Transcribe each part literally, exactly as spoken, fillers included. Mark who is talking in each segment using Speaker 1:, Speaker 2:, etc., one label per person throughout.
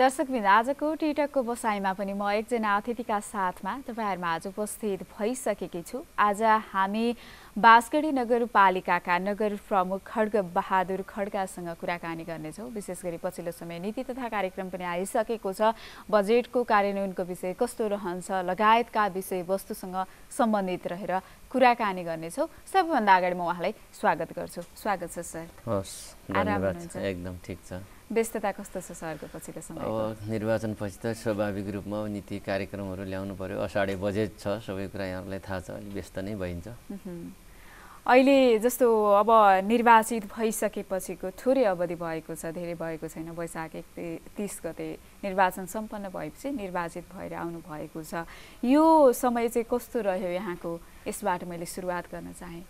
Speaker 1: दर्शकवृन्द, आजको टिकटकको बसाइमा पनि म एकजना अतिथिका साथमा तपाईहरुमा आज उपस्थित भइसकेकी छु। आज हामी बाँसगढी नगरपालिकाका नगर प्रमुख खड्ग बहादुर खड्कासँग कुराकानी गर्नेछौँ। विशेष गरी पछिल्लो समय नीति तथा कार्यक्रम पनि आइसकेको छ। बजेटको कार्यान्वयनको विषय कस्तो रहन्छ लगायतका विषयवस्तुसँग सम्बन्धित रहेर कुराकानी गर्नेछौँ। सबैभन्दा अगाडि म उहाँलाई स्वागत गर्छु। स्वागत छ सर।
Speaker 2: हस्, धन्यवाद। एकदम ठिक छ।
Speaker 1: व्यस्तता कस्तो छ सरको पछिल्लो समय?
Speaker 2: अब निर्वाचन पछि त स्वाभाविक रूपमा नीति कार्यक्रमहरू ल्याउनु पर्यो। असाढे बजेट छ, सबै कुरा यहाँलाई थाहा छ, अलि व्यस्त नै भइन्छ।
Speaker 1: अहिले जस्तो अब निर्वाचित भइसकेपछिको थोरै अवधि भएको छ, धेरै भएको छैन। वैशाख एकतीस गते निर्वाचन सम्पन्न भएपछि निर्वाचित भएर आउनु भएको छ। यो समय चाहिँ कस्तो रह्यो यहाँको? यसबाट मैले सुरुवात गर्न चाहेँ।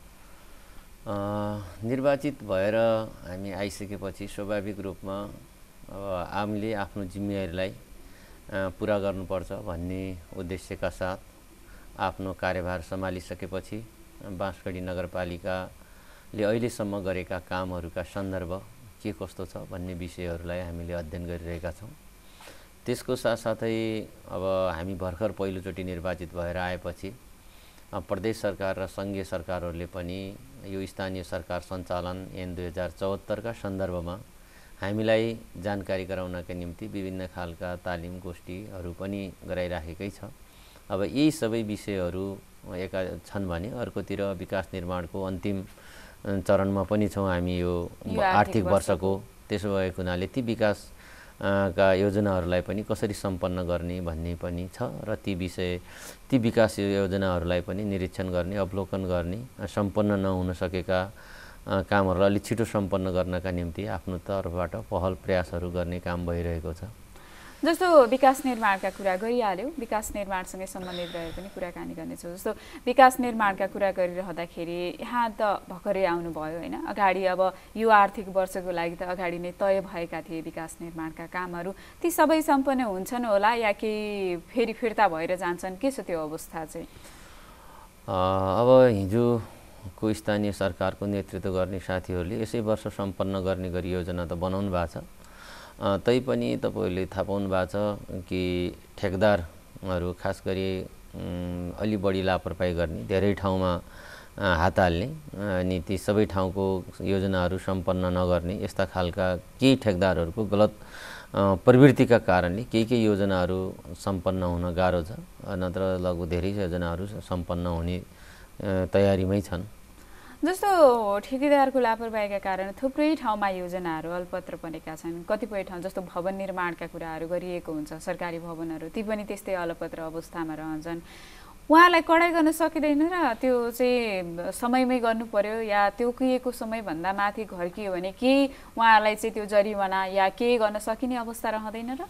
Speaker 2: निर्वाचित भएर हामी आइसकेपछि स्वाभाविक रूपमा अब हामीले आफ्नो जिम्मेवारीलाई पुरा गर्नुपर्छ भन्ने उद्देश्यका साथ आफ्नो कार्यभार सम्हालिसकेपछि बाँसगढी नगरपालिकाले अहिलेसम्म गरेका कामहरूका सन्दर्भ के कस्तो छ भन्ने विषयहरूलाई हामीले अध्ययन गरिरहेका छौँ। त्यसको साथसाथै अब हामी भर्खर पहिलोचोटि निर्वाचित भएर आएपछि प्रदेश सरकार र सङ्घीय सरकारहरूले पनि यो स्थानीय सरकार सञ्चालन ऐन दुई हजार चौहत्तरका सन्दर्भमा हामीलाई जानकारी गराउनका निम्ति विभिन्न खालका तालिम गोष्ठीहरू पनि गराइराखेकै छ। अब यी सबै विषयहरू एका छन् भने अर्कोतिर विकास निर्माणको अन्तिम चरणमा पनि छौँ हामी यो आर्थिक वर्षको। त्यसो भएको हुनाले ती विकास का योजनाहरूलाई पनि कसरी सम्पन्न गर्ने भन्ने पनि छ र ती विषय ती विकास योजनाहरूलाई पनि निरीक्षण गर्ने, अवलोकन गर्ने, सम्पन्न नहुन सकेका कामहरूलाई अलिक छिटो सम्पन्न गर्नका निम्ति आफ्नो तर्फबाट पहल प्रयासहरू गर्ने काम भइरहेको छ।
Speaker 1: जस्तो विकास निर्माणका कुरा गरिहाल्यो, विकास निर्माणसँगै सम्बन्धित रहेर पनि कुराकानी गर्नेछौँ। जस्तो विकास निर्माणका कुरा गरिरहँदाखेरि यहाँ त भर्खरै आउनुभयो होइन? अगाडि अब यो आर्थिक वर्षको लागि त अगाडि नै तय भएका थिए विकास निर्माणका कामहरू। ती सबै सम्पन्न हुन्छन् होला या केही फेरि फिर्ता भएर जान्छन्? के छ त्यो अवस्था चाहिँ?
Speaker 2: अब हिजोको स्थानीय सरकारको नेतृत्व गर्ने साथीहरूले यसै वर्ष सम्पन्न गर्ने गरी योजना त बनाउनु भएको छ। तैपनि तपाईहरूले थाहा पाउनु भएको छ कि ठेकदारहरू खास गरी अलि बढी लापरवाही गर्ने, धेरै ठाउँमा हात हाल्ने अनि ती सबै ठाउँको योजनाहरू सम्पन्न नगर्ने यस्ता खालका केही ठेकदारहरूको गलत प्रवृत्तिका कारणले केही केही योजनाहरू सम्पन्न हुन गाह्रो छ। नत्र लगभग धेरै योजनाहरू सम्पन्न हुने तयारीमै छन्।
Speaker 1: जस्तो ठेकेदारको लापरवाहीका कारण थुप्रै ठाउँमा योजनाहरू अल्पत्र बनेका छन्। कतिपय ठाउँ जस्तो भवन निर्माणका कुराहरू गरिएको हुन्छ, सरकारी भवनहरू, ती पनि त्यस्तै अलपत्र अवस्थामा रहन्छन्। उहाँलाई कडाइ गर्न सकिँदैन र त्यो चाहिँ समयमै गर्नु पर्यो या त्यो किएको समयभन्दा माथि घर्कियो भने केही उहाँलाई चाहिँ त्यो जरिवाना या केही गर्न सकिने अवस्था रहँदैन र?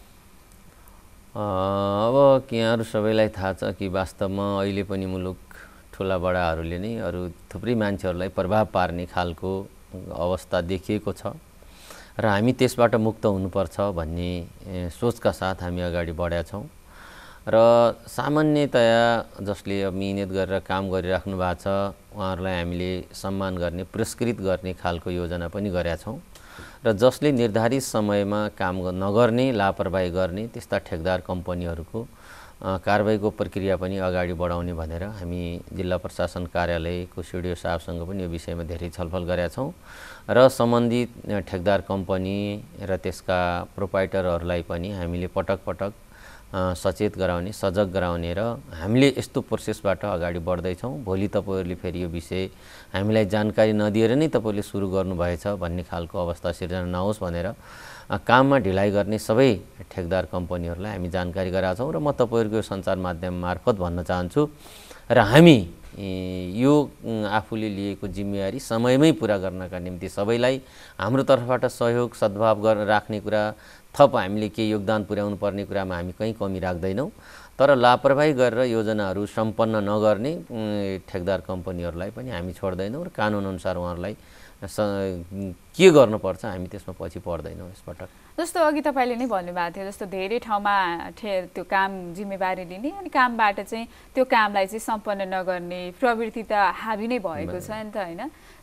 Speaker 2: अब यहाँहरू सबैलाई थाहा छ कि वास्तवमा अहिले पनि मुलुक ठुला बडाहरूले नै अरू थुप्रै मान्छेहरूलाई प्रभाव पार्ने खालको अवस्था देखिएको छ र हामी त्यसबाट मुक्त हुनुपर्छ भन्ने सोचका साथ हामी अगाडि बढेका छौँ। र सामान्यतया जसले मिहिनेत गरेर काम गरिराख्नु भएको छ उहाँहरूलाई हामीले सम्मान गर्ने, पुरस्कृत गर्ने खालको योजना पनि गरेका छौँ र जसले निर्धारित समयमा काम नगर्ने, लापरवाही गर्ने त्यस्ता ठेकदार कम्पनीहरूको कारबाहीको प्रक्रिया पनि अगाडि बढाउने भनेर हामी जिल्ला प्रशासन कार्यालयको सिडिओ साहबसँग पनि यो विषयमा धेरै छलफल गरेका छौँ र सम्बन्धित ठेकदार कम्पनी र त्यसका प्रोपाइटरहरूलाई पनि हामीले पटक पटक सचेत गराउने, सजग गराउने र हामीले यस्तो प्रोसेसबाट अगाडि बढ्दैछौँ। भोलि तपाईँहरूले फेरि यो विषय हामीलाई जानकारी नदिएर नै तपाईँहरूले सुरु गर्नुभएछ भन्ने खालको अवस्था सिर्जना नहोस् भनेर काममा ढिलाइ गर्ने सबै ठेकदार कम्पनीहरूलाई हामी जानकारी गराएका छौँ र म तपाईँहरूको सञ्चार माध्यम मार्फत भन्न चाहन्छु र हामी यो आफूले लिएको जिम्मेवारी समयमै पुरा गर्नका निम्ति सबैलाई हाम्रो तर्फबाट सहयोग सद्भाव गर्न राख्ने कुरा, थप हामीले केही योगदान पुर्याउनु पर्ने कुरामा हामी कहीँ कमी राख्दैनौँ। तर लापरवाही गरेर योजनाहरू सम्पन्न नगर्ने ठेकदार कम्पनीहरूलाई पनि हामी छोड्दैनौँ र कानुनअनुसार उहाँहरूलाई के गर्नुपर्छ हामी त्यसमा पछि पर्दैनौँ यसपटक।
Speaker 1: जस्तो अघि तपाईँले नै भन्नुभएको थियो जस्तो धेरै ठाउँमा त्यो काम जिम्मेवारी लिने अनि कामबाट चाहिँ त्यो कामलाई चाहिँ सम्पन्न नगर्ने प्रवृत्ति त हाबी नै भएको छ नि त होइन?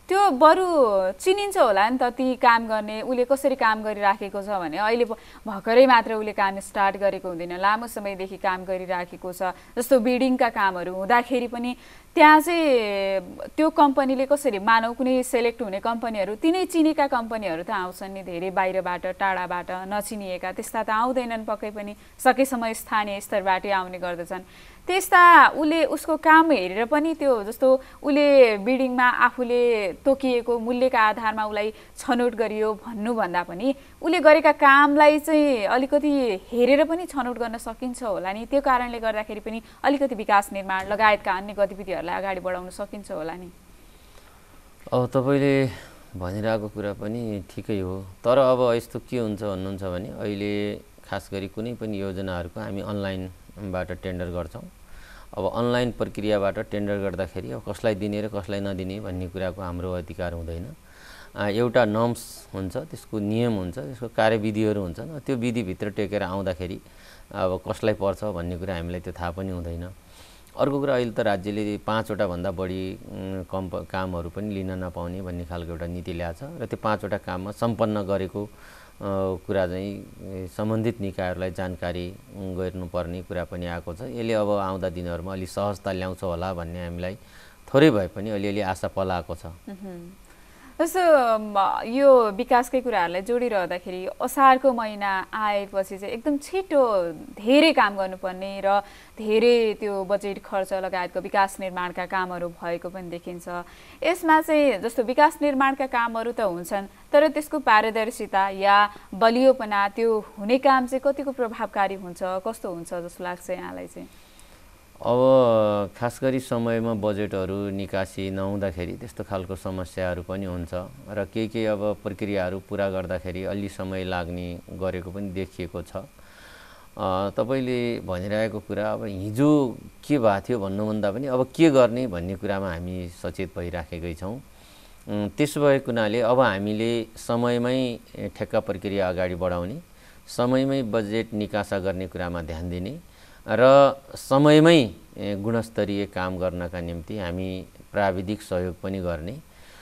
Speaker 1: त्यो बरु चिनिन्छ होला नि त ती काम गर्ने उले कसरी काम गरिराखेको छ भने अहिले भर्खरै मात्र उले काम स्टार्ट गरेको हुँदैन, लामो समयदेखि काम गरिराखेको छ। जस्तो बिल्डिङका कामहरू हुँदाखेरि पनि त्यहाँ चाहिँ त्यो कम्पनीले कसरी मानौ कुनै सेलेक्ट हुने कम्पनीहरू तिनै चिनेका कम्पनीहरू त आउँछन् नि, धेरै बाहिरबाट टाढाबाट नचिनिएका त्यस्ता त आउँदैनन्, पक्कै पनि सकेसम्म स्थानीय स्तरबाटै आउने गर्दछन्। त्यस्ता उसले उसको काम हेरेर पनि त्यो जस्तो उसले बिल्डिङमा आफूले तोकिएको मूल्यका आधारमा उसलाई छनौट गरियो भन्नुभन्दा पनि उसले गरेका कामलाई चाहिँ अलिकति हेरेर पनि छनौट गर्न सकिन्छ होला नि। त्यो कारणले गर्दाखेरि पनि अलिकति विकास निर्माण लगायतका अन्य गतिविधिहरूलाई अगाडि बढाउन सकिन्छ होला नि।
Speaker 2: अब तपाईँले भनिरहेको कुरा पनि ठिकै हो, तर अब यस्तो के हुन्छ भन्नुहुन्छ भने अहिले खास गरी कुनै पनि योजनाहरूको हामी अनलाइनबाट टेन्डर गर्छौँ। अब अनलाइन प्रक्रियाबाट टेन्डर गर्दाखेरि अब कसलाई दिने र कसलाई नदिने भन्ने कुराको हाम्रो अधिकार हुँदैन। एउटा नर्म्स हुन्छ, त्यसको नियम हुन्छ, त्यसको कार्यविधिहरू हुन्छन्, त्यो विधिभित्र टेकेर आउँदाखेरि अब कसलाई पर्छ भन्ने कुरा हामीलाई त्यो थाहा पनि हुँदैन। अर्को कुरा अहिले त राज्यले पाँचवटा भन्दा बढी कम्प कामहरू पनि लिन नपाउने भन्ने खालको एउटा नीति ल्याएको छ र त्यो पाँचवटा काममा सम्पन्न गरेको कुरा चाहिँ सम्बन्धित निकायहरूलाई जानकारी गर्नुपर्ने कुरा पनि आएको छ। यसले अब आउँदा दिनहरूमा अलि सहजता ल्याउँछ होला भन्ने हामीलाई थोरै भए पनि अलिअलि आशा पलाएको छ।
Speaker 1: जस्तो यो विकासकै कुराहरूलाई जोडिरहँदाखेरि असारको महिना आएपछि चाहिँ एकदम छिटो धेरै काम गर्नुपर्ने र धेरै त्यो बजेट खर्च लगायतको विकास निर्माणका कामहरू भएको पनि देखिन्छ। यसमा चाहिँ जस्तो विकास निर्माणका कामहरू त हुन्छन् तर त्यसको पारदर्शिता या बलियोपना त्यो हुने काम चाहिँ कतिको प्रभावकारी हुन्छ, कस्तो हुन्छ जस्तो लाग्छ यहाँलाई चाहिँ?
Speaker 2: अब खास गरी समयमा बजेटहरू निकासी नहुँदाखेरि त्यस्तो खालको समस्याहरू पनि हुन्छ र केही केही अब प्रक्रियाहरू पुरा गर्दाखेरि अलि समय लाग्ने गरेको पनि देखिएको छ। तपाईँले भनिरहेको कुरा अब हिजो के भएको थियो भन्नुभन्दा पनि अब के गर्ने भन्ने कुरामा हामी सचेत भइराखेकै छौँ। त्यसो भएको हुनाले अब हामीले समयमै ठेक्का प्रक्रिया अगाडि बढाउने, समयमै बजेट निकासा गर्ने कुरामा ध्यान दिने र समयमै गुणस्तरीय काम गर्नका निम्ति हामी प्राविधिक सहयोग पनि गर्ने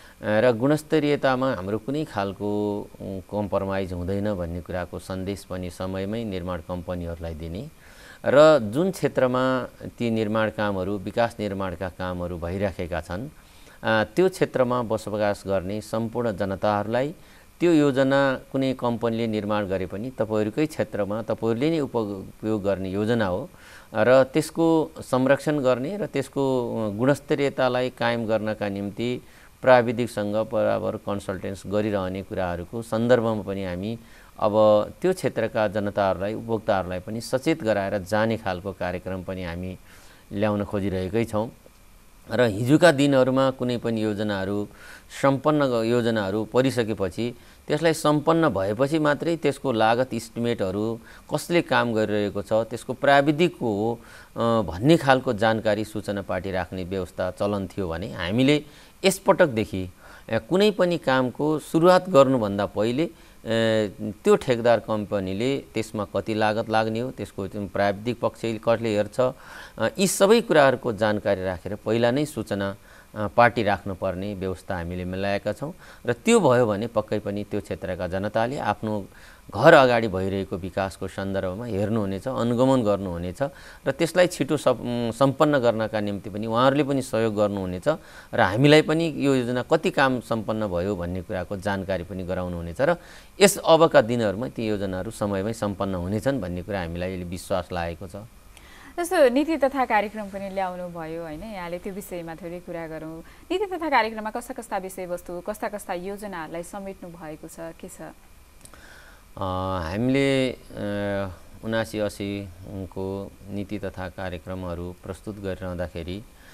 Speaker 2: र गुणस्तरीयतामा हाम्रो कुनै खालको कम्प्रोमाइज हुँदैन भन्ने कुराको सन्देश पनि समयमै निर्माण कम्पनीहरूलाई दिने र जुन क्षेत्रमा ती निर्माण कामहरू विकास निर्माणका कामहरू भइराखेका छन् त्यो क्षेत्रमा बसोबास गर्ने सम्पूर्ण जनताहरूलाई त्यो योजना कुनै कम्पनीले निर्माण गरे पनि तपाईहरुकै क्षेत्रमा तपाईहरुले नै उपयोग गर्ने योजना हो र त्यसको संरक्षण गर्ने र त्यसको गुणस्तरीयतालाई कायम गर्नका निम्ति प्राविधिकसँग बराबर कन्सल्टेन्स गरिरहने कुराहरूको सन्दर्भमा पनि हामी अब त्यो क्षेत्रका जनताहरूलाई उपभोक्ताहरूलाई पनि सचेत गराएर जाने खालको कार्यक्रम पनि हामी ल्याउन खोजिरहेकै छौं र हिजोका दिनहरुमा कुनै पनि योजनाहरू सम्पन्न योजनाहरू परिसकेपछि त्यसलाई सम्पन्न भएपछि मात्रै त्यसको लागत इस्टिमेटहरू कसले काम गरिरहेको छ त्यसको प्राविधिक हो भन्ने खालको जानकारी सूचना पार्टी राख्ने व्यवस्था चलन थियो भने हामीले यसपटकदेखि कुनै पनि कामको सुरुवात गर्नुभन्दा पहिले त्यो ठेकदार कम्पनीले त्यसमा कति लागत लाग्ने हो त्यसको प्राविधिक पक्ष कसले हेर्छ यी सबै कुराहरूको जानकारी राखेर पहिला नै सूचना पार्टी राख्नुपर्ने व्यवस्था हामीले मिलाएका छौं र त्यो भयो भने पक्कै पनि त्यो क्षेत्रका जनताले आफ्नो घर अगाडि भइरहेको विकासको सन्दर्भमा हेर्नुहुनेछ अनुगमन गर्नुहुनेछ र त्यसलाई छिटो सम्पन्न गर्नका निम्ति पनि उहाँहरूले पनि सहयोग गर्नुहुनेछ र हामीलाई पनि यो योजना कति काम सम्पन्न भयो भन्ने कुराको जानकारी पनि गराउनुहुनेछ र यस अबका दिनहरुमा ती योजनाहरू समयमै सम्पन्न हुनेछन् भन्ने कुरा हामीलाई विश्वास लागेको छ।
Speaker 1: जस्तो नीति तथा कार्यक्रम पनि ल्याउनु भयो हैन, यहाँले त्यो विषयमा थोरै कुरा गरौँ। नीति तथा कार्यक्रममा कस्ता कस्ता विषयवस्तु कस्ता कस्ता योजनाहरूलाई समेट्नु भएको छ, के छ?
Speaker 2: हामीले उनासी अस्सी को नीति तथा कार्यक्रमहरू प्रस्तुत गरिरहँदाखेरि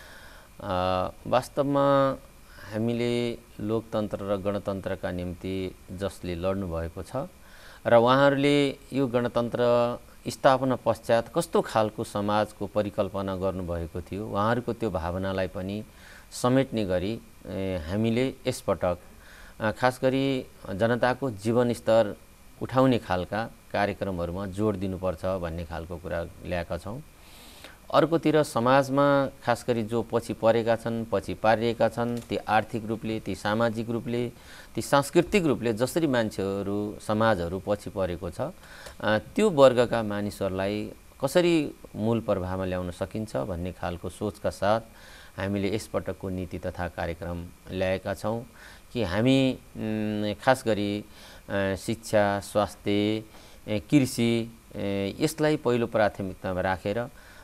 Speaker 2: वास्तवमा हामीले लोकतन्त्र र गणतन्त्रका निम्ति जसले लड्नु भएको छ र उहाँहरूले यो गणतन्त्र स्थापना पश्चात कस्तो खालको समाजको परिकल्पना गर्नुभएको थियो उहाँहरूको त्यो भावनालाई पनि समेट्ने गरी हामीले यसपटक खास गरी जनताको जीवनस्तर उठाउने खालका कार्यक्रमहरुमा जोड दिनुपर्छ भन्ने खालको कुरा ल्याएका छौं अर्कोतिर समाजमा खास गरी जो पछि परेका छन्, पछि पारिएका छन्, ती आर्थिक रूपले, ती सामाजिक रूपले, ती सांस्कृतिक रूपले जसरी मान्छेहरू समाजहरू पछि परेको छ, त्यो वर्गका मानिसहरूलाई कसरी मूल प्रभावमा ल्याउन सकिन्छ भन्ने खालको सोचका साथ हामीले यसपटकको नीति तथा कार्यक्रम ल्याएका छौँ कि हामी खास गरी शिक्षा, स्वास्थ्य, कृषि यसलाई पहिलो प्राथमिकतामा राखेर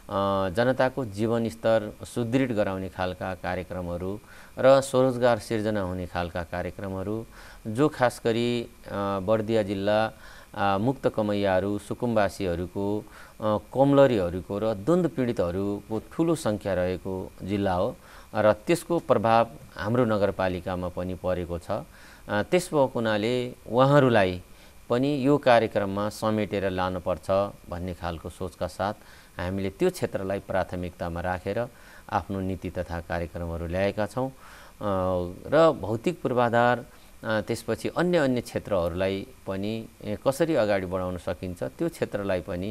Speaker 2: जनताको जीवनस्तर सुदृढ गराउने खालका कार्यक्रमहरू र स्वरोजगार सिर्जना हुने खालका कार्यक्रमहरू जो खास गरी बर्दिया जिल्ला मुक्त कमैयाहरू, सुकुम्बासीहरूको, कमलरीहरूको र द्वन्द्व पीडितहरूको ठुलो सङ्ख्या रहेको जिल्ला हो र त्यसको प्रभाव हाम्रो नगरपालिकामा पनि परेको छ। त्यस भएको हुनाले उहाँहरूलाई पनि यो कार्यक्रममा समेटेर लानुपर्छ भन्ने खालको सोचका साथ हामीले त्यो क्षेत्रलाई प्राथमिकतामा राखेर आफ्नो नीति तथा कार्यक्रमहरू ल्याएका छौँ र भौतिक पूर्वाधार त्यसपछि अन्य अन्य क्षेत्रहरूलाई पनि कसरी अगाडि बढाउन सकिन्छ त्यो क्षेत्रलाई पनि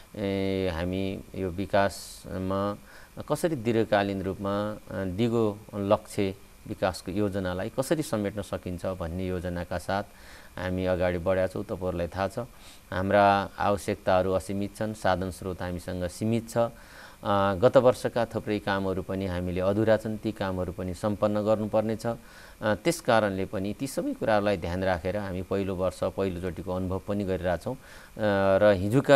Speaker 2: हामी यो विकासमा कसरी दीर्घकालीन रूपमा दिगो लक्ष्य विकासको योजनालाई कसरी समेट्न सकिन्छ भन्ने योजनाका साथ हामी अगाडि बढेका छौँ। तपाईहरुलाई थाहा छ हाम्रा आवश्यकताहरू असीमित छन्, साधन स्रोत हामीसँग सीमित छ। गत वर्षका थुप्रै कामहरू पनि हामीले अधुरा छन्, ती कामहरू पनि सम्पन्न गर्नुपर्ने छ। त्यसकारणले पनि ती सबै कुराहरूलाई ध्यान राखेर हामी पहिलो वर्ष पहिलोचोटिको अनुभव पनि गरिरहेछौँ र हिजोका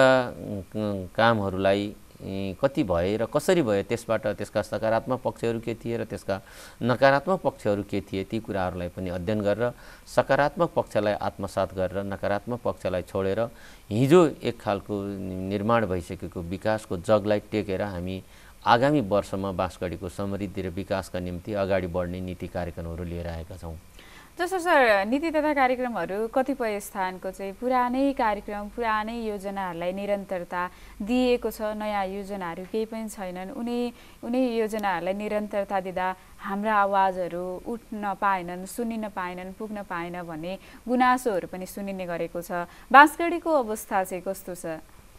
Speaker 2: कामहरूलाई कति भए र कसरी भए त्यसबाट त्यसका सकारात्मक पक्षहरू के थिए र त्यसका नकारात्मक पक्षहरू के थिए ती कुराहरूलाई पनि अध्ययन गरेर सकारात्मक पक्षलाई आत्मसात गरेर नकारात्मक पक्षलाई छोडेर हिजो एक खालको निर्माण भइसकेको विकासको जगलाई टेकेर हामी आगामी वर्षमा बाँसगढीको समृद्धि र विकासका निम्ति अगाडि बढ्ने नीति कार्यक्रमहरू लिएर आएका छौँ।
Speaker 1: जस्तो सर नीति तथा कार्यक्रमहरू कतिपय स्थानको चाहिँ पुरानै कार्यक्रम पुरानै योजनाहरूलाई निरन्तरता दिएको छ, नयाँ योजनाहरू केही पनि छैनन्। उनी उनी योजनाहरूलाई निरन्तरता दिँदा हाम्रा आवाजहरू उठ्न पाएनन्, सुनिन पाएनन्, पुग्न पाएन भन्ने गुनासोहरू पनि सुनिने गरेको छ। बाँसगढीको अवस्था चाहिँ कस्तो छ?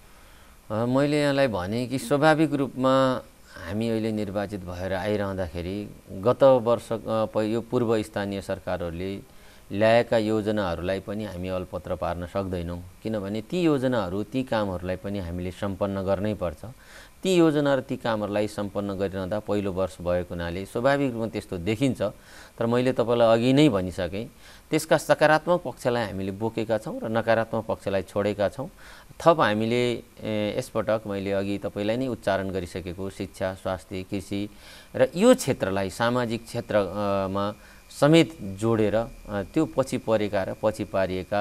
Speaker 2: मैले यहाँलाई भने कि स्वाभाविक रूपमा हामी अहिले निर्वाचित भएर आइरहँदाखेरि गत वर्ष यो पूर्व स्थानीय सरकारहरूले ल्याएका योजनाहरूलाई पनि हामी अलपत्र पार्न सक्दैनौँ, किनभने ती योजनाहरू ती कामहरूलाई पनि हामीले सम्पन्न गर्नै पर्छ। ती योजना र ती कामहरूलाई सम्पन्न गरिरहँदा पहिलो वर्ष भएको हुनाले स्वाभाविक रूपमा त्यस्तो देखिन्छ। तर मैले तपाईँलाई अघि नै भनिसकेँ त्यसका सकारात्मक पक्षलाई हामीले बोकेका छौँ र नकारात्मक पक्षलाई छोडेका छौँ। थप हामीले यसपटक मैले अघि तपाईँलाई नै उच्चारण गरिसकेको शिक्षा, स्वास्थ्य, कृषि र यो क्षेत्रलाई सामाजिक क्षेत्रमा समेत जोडेर त्यो पछि परेका र पछि पारिएका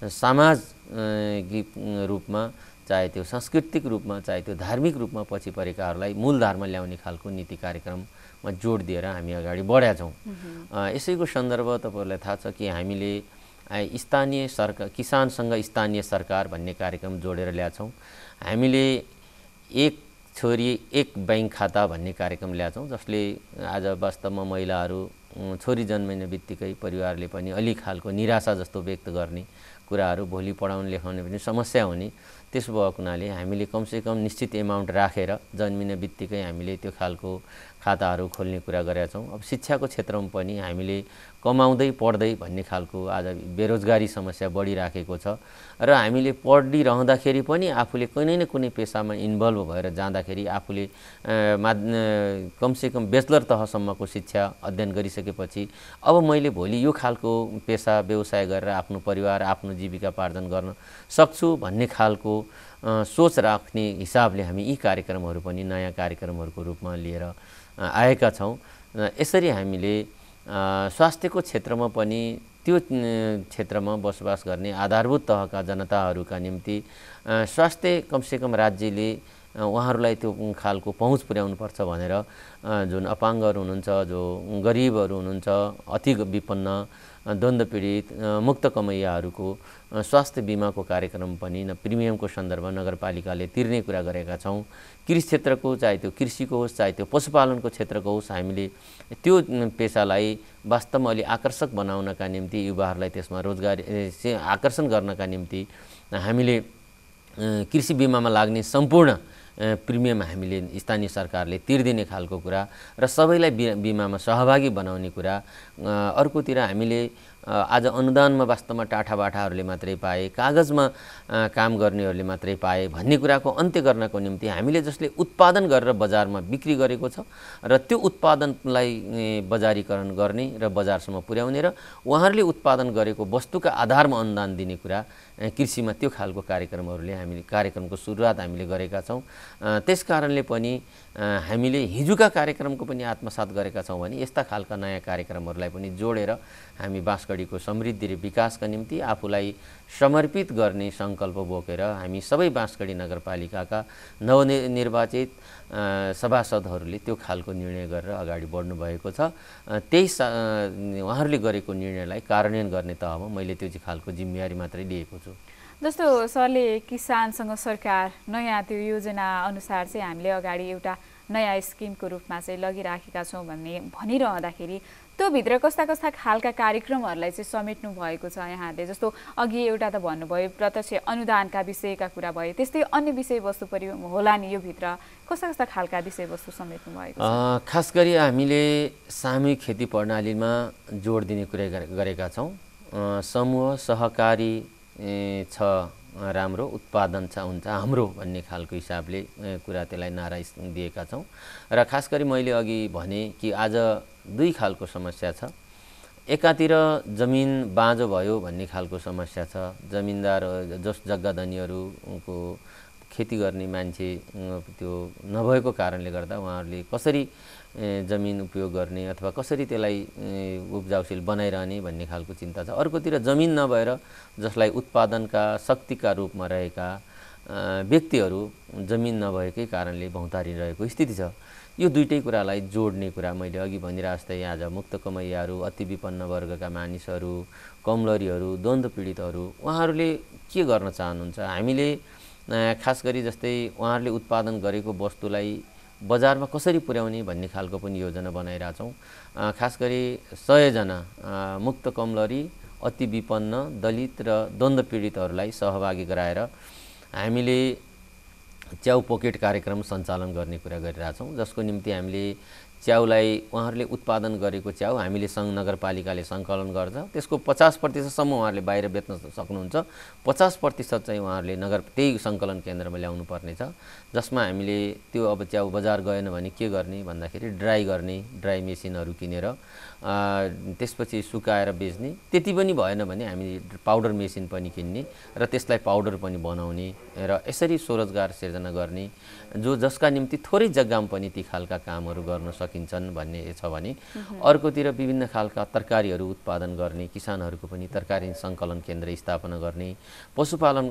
Speaker 2: सामाजिक रूपमा चाहे त्यो सांस्कृतिक रूपमा चाहे त्यो धार्मिक रूपमा पछि परेकाहरूलाई मूलधारमा ल्याउने खालको नीति कार्यक्रममा जोड दिएर हामी अगाडि बढेका छौँ। यसैको सन्दर्भ तपाईँहरूलाई थाहा छ कि हामीले स्थानीय सरकार किसानसँग स्थानीय सरकार भन्ने कार्यक्रम जोडेर ल्याछौँ। हामीले एक छोरी एक बैंक खाता भन्ने कार्यक्रम ल्याछौँ, जसले आज वास्तवमा महिलाहरू छोरी जन्मिने बित्तिकै परिवारले पनि अलिक खालको निराशा जस्तो व्यक्त गर्ने कुराहरू, भोलि पढाउन लेखाउने पनि समस्या हुने, त्यसो भएको हुनाले हामीले कमसेकम निश्चित एमाउन्ट राखेर जन्मिने बित्तिकै हामीले त्यो खालको खाताहरू खोल्ने कुरा गरेका छौँ। अब शिक्षाको क्षेत्रमा पनि हामीले कमाउँदै पढ्दै भन्ने खालको आज बेरोजगारी समस्या बढिराखेको छ र हामीले पढिरहँदाखेरि पनि आफूले कुनै न कुनै पेसामा इन्भल्भ भएर जाँदाखेरि आफूले कमसेकम ब्याचलर तहसम्मको शिक्षा अध्ययन गरिसकेपछि अब मैले भोलि यो खालको पेसा व्यवसाय गरेर आफ्नो परिवार आफ्नो जीविकापार्जन गर्न सक्छु भन्ने खालको सोच राख्ने हिसाबले हामी यी कार्यक्रमहरू पनि नयाँ कार्यक्रमहरूको रूपमा लिएर आएका छौँ। यसरी हामीले स्वास्थ्यको क्षेत्रमा पनि त्यो क्षेत्रमा बसोबास गर्ने आधारभूत तहका जनताहरूका निम्ति स्वास्थ्य कमसेकम राज्यले उहाँहरूलाई त्यो खालको पहुँच पुर्याउनुपर्छ भनेर जुन अपाङ्गहरू हुनुहुन्छ, जो गरिबहरू हुनुहुन्छ, अति विपन्न, द्वन्द्व पीडित, मुक्त कमैयाहरूको स्वास्थ्य बिमाको कार्यक्रम पनि न प्रिमियमको सन्दर्भमा नगरपालिकाले तिर्ने कुरा गरेका छौँ। कृषि क्षेत्रको चाहे त्यो कृषिको होस् चाहे त्यो पशुपालनको क्षेत्रको होस् हामीले त्यो पेसालाई वास्तवमा अलि आकर्षक बनाउनका निम्ति युवाहरूलाई त्यसमा रोजगारी आकर्षण गर्नका निम्ति हामीले कृषि बिमामा लाग्ने सम्पूर्ण प्रिमियम हामीले स्थानीय सरकारले तिर्दिने खालको कुरा र सबैलाई बिमामा सहभागी बनाउने कुरा। अर्कोतिर हामीले आज अनुदानमा वास्तवमा टाठाबाठाहरूले मात्रै पाए, कागजमा काम गर्नेहरूले मात्रै पाए भन्ने कुराको अन्त्य गर्नको निम्ति हामीले जसले उत्पादन गरेर बजारमा बिक्री गरेको छ र त्यो उत्पादनलाई बजारीकरण गर्ने र बजारसम्म पुर्याउने र उहाँहरूले उत्पादन गरेको वस्तुका आधारमा अनुदान दिने कुरा, कृषिमा त्यो खालको कार्यक्रमहरूले हामीले कार्यक्रमको सुरुवात हामीले गरेका छौँ। त्यस कारणले पनि हामीले हिजोका कार्यक्रमको पनि आत्मसात गरेका छौँ भने यस्ता खालका नयाँ कार्यक्रमहरूलाई पनि जोडेर हामी बाँसगढीको समृद्धि र विकासका निम्ति आफूलाई समर्पित गर्ने सङ्कल्प बोकेर हामी सबै बाँसगढी नगरपालिकाका नवनिर्वाचित सभासदहरूले त्यो खालको निर्णय गरेर अगाडि बढ्नु भएको छ। त्यही उहाँहरूले गरेको निर्णयलाई कार्यान्वयन गर्ने तहमा मैले त्यो चाहिँ खालको जिम्मेवारी मात्रै लिएको छु।
Speaker 1: जस्तो सरले किसानसँग सरकार नयाँ त्यो योजना अनुसार चाहिँ हामीले अगाडि एउटा नयाँ स्किमको रूपमा चाहिँ लगिराखेका छौँ भन्ने भनिरहँदाखेरि त्यो भित्र कस्ता कस्ता खालका कार्यक्रमहरूलाई चाहिँ समेट्नु भएको छ यहाँले? जस्तो अघि एउटा त भन्नुभयो प्रत्यक्ष अनुदानका विषयका कुरा भयो, त्यस्तै अन्य विषयवस्तु पनि होला नि यो भित्र? कस्ता कस्ता खालका विषयवस्तु समेट्नु भएको छ?
Speaker 2: खास गरी हामीले सामूहिक खेती प्रणालीमा जोड दिने कुरा गरेका छौँ। समूह सहकारी छ राम्रो, उत्पादन छ हुन्छ हाम्रो भन्ने खालको हिसाबले कुरा त्यसलाई नारा दिएका छौँ। र खास गरी मैले अघि भने कि आज दुई खालको समस्या छ। एकातिर जमिन बाँझो भयो भन्ने खालको समस्या छ। जमिनदार जस जग्गा धनीहरूको खेती गर्ने मान्छे त्यो नभएको कारणले गर्दा उहाँहरूले कसरी जमिन उपयोग गर्ने अथवा कसरी त्यसलाई उब्जाउशील बनाइरहने भन्ने खालको चिन्ता छ। अर्कोतिर जमिन नभएर जसलाई उत्पादनका शक्तिका रूपमा रहेका व्यक्तिहरू जमिन नभएकै कारणले भौँतारिरहेको स्थिति छ। यो दुईटै कुरालाई जोड्ने कुरा मैले अघि भनिरहेको जस्तै आज मुक्त कमैयाहरू, अति विपन्न वर्गका मानिसहरू, कमलरीहरू, द्वन्द्व पीडितहरू उहाँहरूले के गर्न चाहनुहुन्छ? हामीले खास गरी जस्तै उहाँहरूले उत्पादन गरेको वस्तुलाई बजारमा कसरी पुर्याउने भन्ने खालको पनि योजना बनाइरहेछौँ। खास गरी सयजना मुक्त कमलरी, अति विपन्न, दलित र द्वन्द्व पीडितहरूलाई सहभागी गराएर हामीले च्याउ पकेट कार्यक्रम सञ्चालन गर्ने कुरा गरिरहेछौँ, जसको निम्ति हामीले च्याउलाई उहाँहरूले उत्पादन गरेको च्याउ हामीले सङ्घ नगरपालिकाले सङ्कलन गर्छ। त्यसको पचास प्रतिशतसम्म उहाँहरूले बाहिर बेच्न सक्नुहुन्छ, पचास प्रतिशत चाहिँ उहाँहरूले नगर त्यही सङ्कलन केन्द्रमा ल्याउनु पर्नेछ, जसमा हामीले त्यो अब च्याउ बजार गएन भने के गर्ने भन्दाखेरि ड्राई गर्ने, ड्राई मेसिनहरू किनेर त्यसपछि सुकाएर बेच्ने। त्यति पनि भएन भने हामी पाउडर मेसिन पनि किन्ने र त्यसलाई पाउडर पनि बनाउने र यसरी स्वरोजगार सिर्जना गर्ने, जो जसका निम्ति थोरै जग्गामा पनि ती खालका कामहरू गर्न सकिन्छन् भन्ने छ भने। अर्कोतिर विभिन्न खालका तरकारीहरू उत्पादन गर्ने, किसानहरूको पनि तरकारी सङ्कलन केन्द्र स्थापना गर्ने, पशुपालन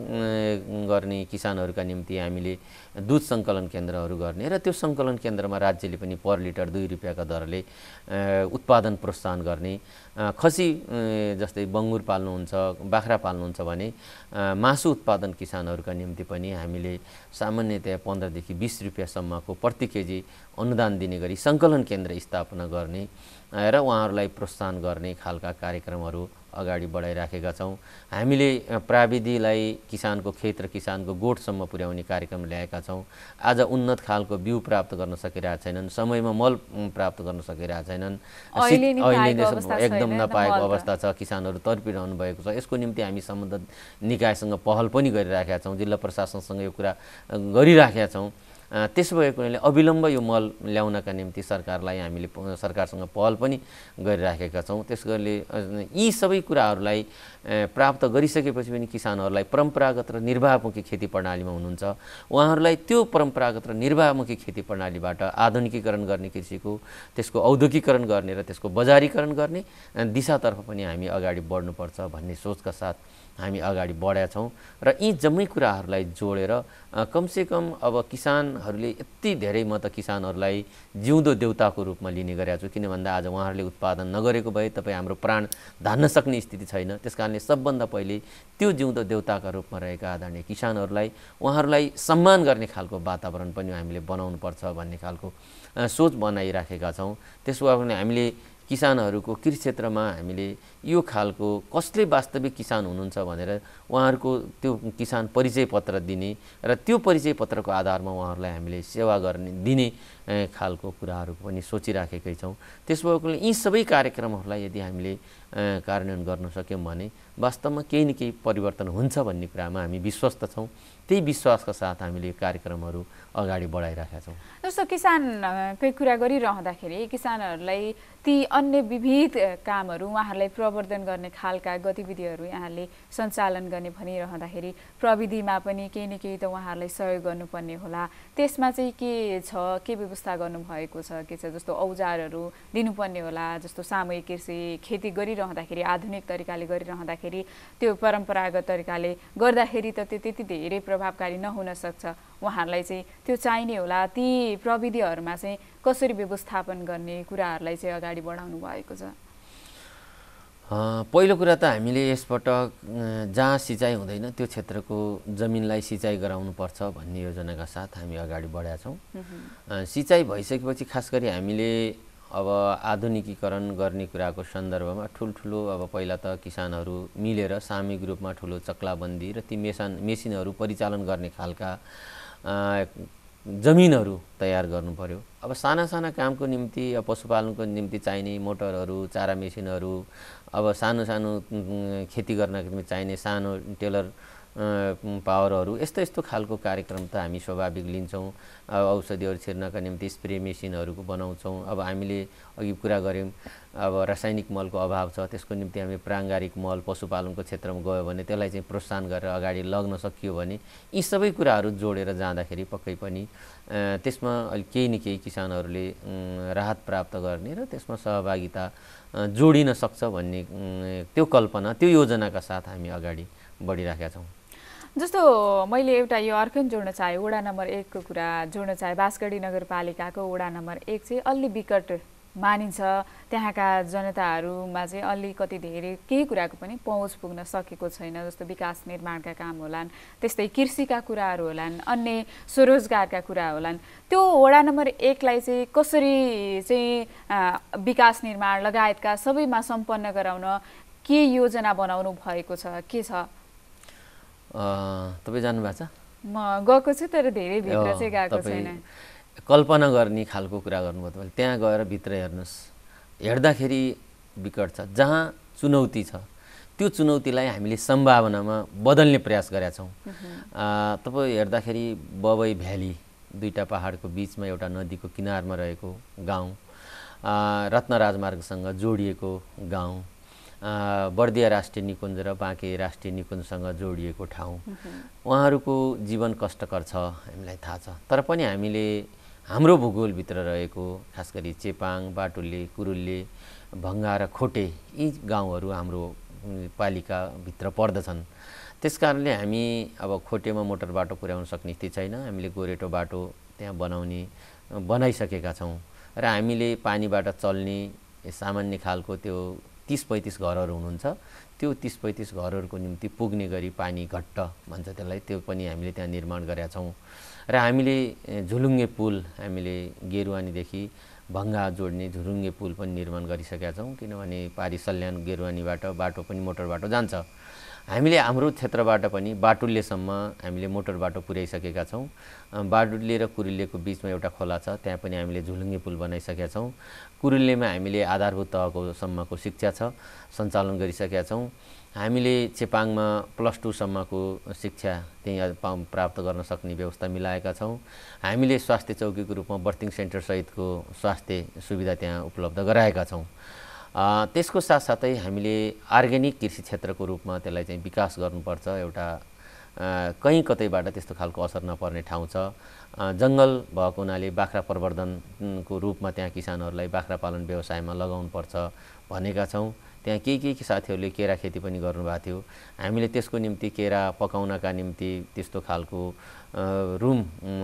Speaker 2: गर्ने किसानहरूका निम्ति हामीले दुध सङ्कलन केन्द्रहरू गर्ने र त्यो सङ्कलन केन्द्रमा राज्यले पनि पर लिटर दुई रुपियाँका दरले उत्पादन प्रोत्साहन गर्ने। खसी जस्तै बङ्गुर पाल्नुहुन्छ, बाख्रा पाल्नुहुन्छ भने मासु उत्पादन किसानहरूका निम्ति पनि हामीले सामान्यतया पन्ध्रदेखि बिस रुपियाँसम्मको प्रति केजी अनुदान दिने गरी सङ्कलन केन्द्र स्थापना गर्ने र उहाँहरूलाई प्रोत्साहन गर्ने खालका कार्यक्रमहरू अगाडि बढाइराखेका छौँ। हामीले प्राविधिलाई किसानको खेत र किसानको गोठसम्म पुर्याउने कार्यक्रम ल्याएका छौँ। आज उन्नत खालको बिउ प्राप्त गर्न सकिरहेका छैनन्, समयमा मल प्राप्त गर्न सकिरहेका छैनन्, अहिले एकदम नपाएको अवस्था छ, किसानहरू तर्पिरहनु भएको छ। यसको निम्ति हामी सम्बन्धित निकायसँग पहल पनि गरिराखेका छौँ, जिल्ला प्रशासनसँग यो कुरा गरिराखेका छौँ। त्यसो भएको हुनाले अविलम्ब यो मल ल्याउनका निम्ति सरकारलाई हामीले सरकारसँग पहल पनि गरिराखेका छौँ। त्यस गरी यी सबै कुराहरूलाई प्राप्त गरिसकेपछि पनि किसानहरूलाई परम्परागत र निर्वाहमुखी खेती प्रणालीमा हुनुहुन्छ, उहाँहरूलाई त्यो परम्परागत र निर्वाहमुखी खेती प्रणालीबाट आधुनिकीकरण गर्ने कृषिको, त्यसको औद्योगिकरण गर्ने र त्यसको बजारीकरण गर्ने दिशातर्फ पनि हामी अगाडि बढ्नुपर्छ भन्ने सोचका साथ हामी अगाडि बढेका छौँ। र यी जम्मै कुराहरूलाई जोडेर कमसेकम अब किसानहरूले यति धेरै म त किसानहरूलाई जिउँदो देउताको रूपमा लिने गरेका छु, किन भन्दा आज उहाँहरूले उत्पादन नगरेको भए तपाईँ हाम्रो प्राण धान्न सक्ने स्थिति छैन। त्यस कारणले सबभन्दा पहिले त्यो जिउँदो देउताका रूपमा रहेका आदरणीय किसानहरूलाई उहाँहरूलाई सम्मान गर्ने खालको वातावरण पनि हामीले बनाउनुपर्छ भन्ने खालको सोच बनाइराखेका छौँ। त्यसो भने हामीले किसानहरूको कृषि क्षेत्रमा हामीले यो खालको कसले वास्तविक किसान हुनुहुन्छ भनेर उहाँहरूको त्यो किसान परिचय पत्र दिने र त्यो परिचय पत्रको आधारमा उहाँहरूलाई हामीले सेवा गर्ने दिने खालको कुराहरू पनि सोचिराखेकै छौँ। त्यसो भएकोले यी सबै कार्यक्रमहरूलाई यदि हामीले कार्यान्वयन गर्न सक्यौँ भने वास्तवमा केही न केही परिवर्तन हुन्छ भन्ने कुरामा हामी विश्वस्त छौँ। त्यही विश्वासका साथ हामीले कार्यक्रमहरू अगाडि बढाइरहेका छौँ।
Speaker 1: जस्तो किसानकै कुरा गरिरहँदाखेरि किसानहरूलाई ती अन्य विविध कामहरू उहाँहरूलाई प्रवर्धन गर्ने खालका गतिविधिहरू यहाँले सञ्चालन गर्ने भनिरहँदाखेरि प्रविधिमा पनि केही न केही त उहाँहरूलाई सहयोग गर्नुपर्ने होला। त्यसमा चाहिँ के छ, के व्यवस्था गर्नुभएको छ, के छ? जस्तो औजारहरू दिनुपर्ने होला, जस्तो सामूहिक कृषि खेती गरिरहँदाखेरि आधुनिक तरिकाले गरिरहँदाखेरि त्यो परम्परागत तरिकाले गर्दाखेरि त त्यो त्यति धेरै प्रभावकारी नहुन सक्छ। उहाँहरूलाई चाहिँ त्यो चाहिने होला। ती प्रविधिहरूमा चाहिँ कसरी व्यवस्थापन गर्ने कुराहरूलाई चाहिँ अगाडि बढाउनु भएको छ?
Speaker 2: पहिलो कुरा त हामीले यसपटक जहाँ सिँचाइ हुँदैन त्यो क्षेत्रको जमिनलाई सिँचाइ गराउनुपर्छ भन्ने योजनाका साथ हामी अगाडि बढेका छौँ। सिँचाइ भइसकेपछि खास गरी हामीले अब आधुनिकीकरण गर्ने कुराको सन्दर्भमा ठुल्ठुलो अब पहिला त किसानहरू मिलेर सामूहिक रूपमा ठुलो चक्लाबन्दी र ती मेसान मेसिनहरू परिचालन गर्ने खालका जमिनहरू तयार गर्नु पर्यो। अब साना साना कामको निम्ति पशुपालनको निम्ति चाहिने मोटरहरू, चारा मेसिनहरू, अब सानो सानो खेती गर्नको निम्ति चाहिने सानो टेलर पावरहरू, यस्तो यस्तो खालको कार्यक्रम त हामी स्वाभाविक लिन्छौँ। अब औषधिहरू छिर्नका निम्ति स्प्रे मेसिनहरूको बनाउँछौँ। अब हामीले अघि कुरा गऱ्यौँ अब रासायनिक मलको अभाव छ, त्यसको निम्ति हामी प्राङ्गारिक मल पशुपालनको क्षेत्रमा गयो भने त्यसलाई चाहिँ प्रोत्साहन गरेर अगाडि लग्न सकियो भने यी सबै कुराहरू जोडेर जाँदाखेरि पक्कै पनि त्यसमा अलि केही न केही किसानहरूले राहत प्राप्त गर्ने र त्यसमा सहभागिता जोडिन सक्छ भन्ने त्यो कल्पना, त्यो योजनाका साथ हामी अगाडि बढिराखेका छौँ।
Speaker 1: जस्तो मैले एउटा यो अर्को जोड्न चाहे वडा नम्बर एकको कुरा जोड्न चाहे बाँसगढी नगरपालिकाको वडा नम्बर एक चाहिँ अलि विकट मानिन्छ। त्यहाँका जनताहरूमा चाहिँ अलिकति धेरै केही कुराको पनि पहुँच पुग्न सकेको छैन। जस्तो विकास निर्माणका काम होलान्, त्यस्तै कृषिका कुराहरू होलान्, अन्य स्वरोजगारका कुरा होलान्। त्यो वडा नम्बर एकलाई चाहिँ कसरी चाहिँ विकास निर्माण लगायतका सबैमा सम्पन्न गराउन के योजना बनाउनु भएको छ, के छ?
Speaker 2: तपाईँ जानुभएको छ?
Speaker 1: म गएको छु तर धेरै भित्र चाहिँ गएको छैन।
Speaker 2: कल्पना गर्ने खालको कुरा गर्नुभयो तपाईँले, त्यहाँ गएर भित्र हेर्नुहोस्, हेर्दाखेरि विकट छ। जहाँ चुनौती छ त्यो चुनौतीलाई हामीले सम्भावनामा बदल्ने प्रयास गरेका छौँ। तपाईँ हेर्दाखेरि बबई भ्याली दुईटा पहाडको बिचमा एउटा नदीको किनारमा रहेको गाउँ, रत्न राजमार्गसँग जोडिएको गाउँ, बर्दिया राष्ट्रिय निकुञ्ज र बाँके राष्ट्रिय निकुञ्जसँग जोडिएको ठाउँ, उहाँहरूको जीवन कष्टकर छ हामीलाई थाहा छ। तर पनि हामीले हाम्रो भूगोलभित्र रहेको खास गरी चेपाङ, बाटुल्ले, कुरुल्ले, भङ्गा र खोटे यी गाउँहरू हाम्रो पालिकाभित्र पर्दछन्। त्यसकारणले हामी अब खोटेमा मोटर बाटो पुर्याउन सक्ने स्थिति छैन। हामीले गोरेटो बाटो त्यहाँ बनाउने बनाइसकेका छौँ र हामीले पानीबाट चल्ने सामान्य खालको त्यो तीस पैँतिस घरहरू हुनुहुन्छ, त्यो तीस पैँतिस घरहरूको निम्ति पुग्ने गरी पानी घट्ट भन्छ त्यसलाई, त्यो पनि हामीले त्यहाँ निर्माण गरेका छौँ। र हामीले झुलुङ्गे पुल हामीले गेरुवानीदेखि भङ्गा जोड्ने झुलुङ्गे पुल पनि निर्माण गरिसकेका छौँ, किनभने पारी सल्यान गेरुवानीबाट बाटो पनि मोटर बाटो जान्छ। हामीले हाम्रो क्षेत्रबाट पनि बाटुल्लेसम्म हामीले मोटर बाटो पुर्याइसकेका छौँ। बाटुल्ले र कुरुल्लेको बिचमा एउटा खोला छ, त्यहाँ पनि हामीले झुलुङ्गे पुल बनाइसकेका छौँ। कुरुल्लेमा हामीले आधारभूत तहको सम्मको शिक्षा छ सञ्चालन गरिसकेका छौँ। हामीले चेपाङमा प्लस टू सम्मको शिक्षा त्यहीँ प्राप्त गर्न सक्ने व्यवस्था मिलाएका छौँ। हामीले स्वास्थ्य चौकीको रूपमा बर्थिङ सेन्टर सहितको स्वास्थ्य सुविधा त्यहाँ उपलब्ध गराएका छौँ। त्यसको साथसाथै हामीले अर्ग्यानिक कृषि क्षेत्रको रूपमा त्यसलाई चाहिँ विकास गर्नुपर्छ। एउटा कहीँ कतैबाट त्यस्तो खालको असर नपर्ने ठाउँ छ। जङ्गल भएको हुनाले बाख्रा प्रवर्धनको रूपमा त्यहाँ किसानहरूलाई बाख्रा पालन व्यवसायमा लगाउनुपर्छ भनेका छौँ। त्यहाँ केही केही साथीहरूले केरा खेती पनि गर्नुभएको थियो। हामीले त्यसको निम्ति केरा पकाउनका निम्ति त्यस्तो खालको रुम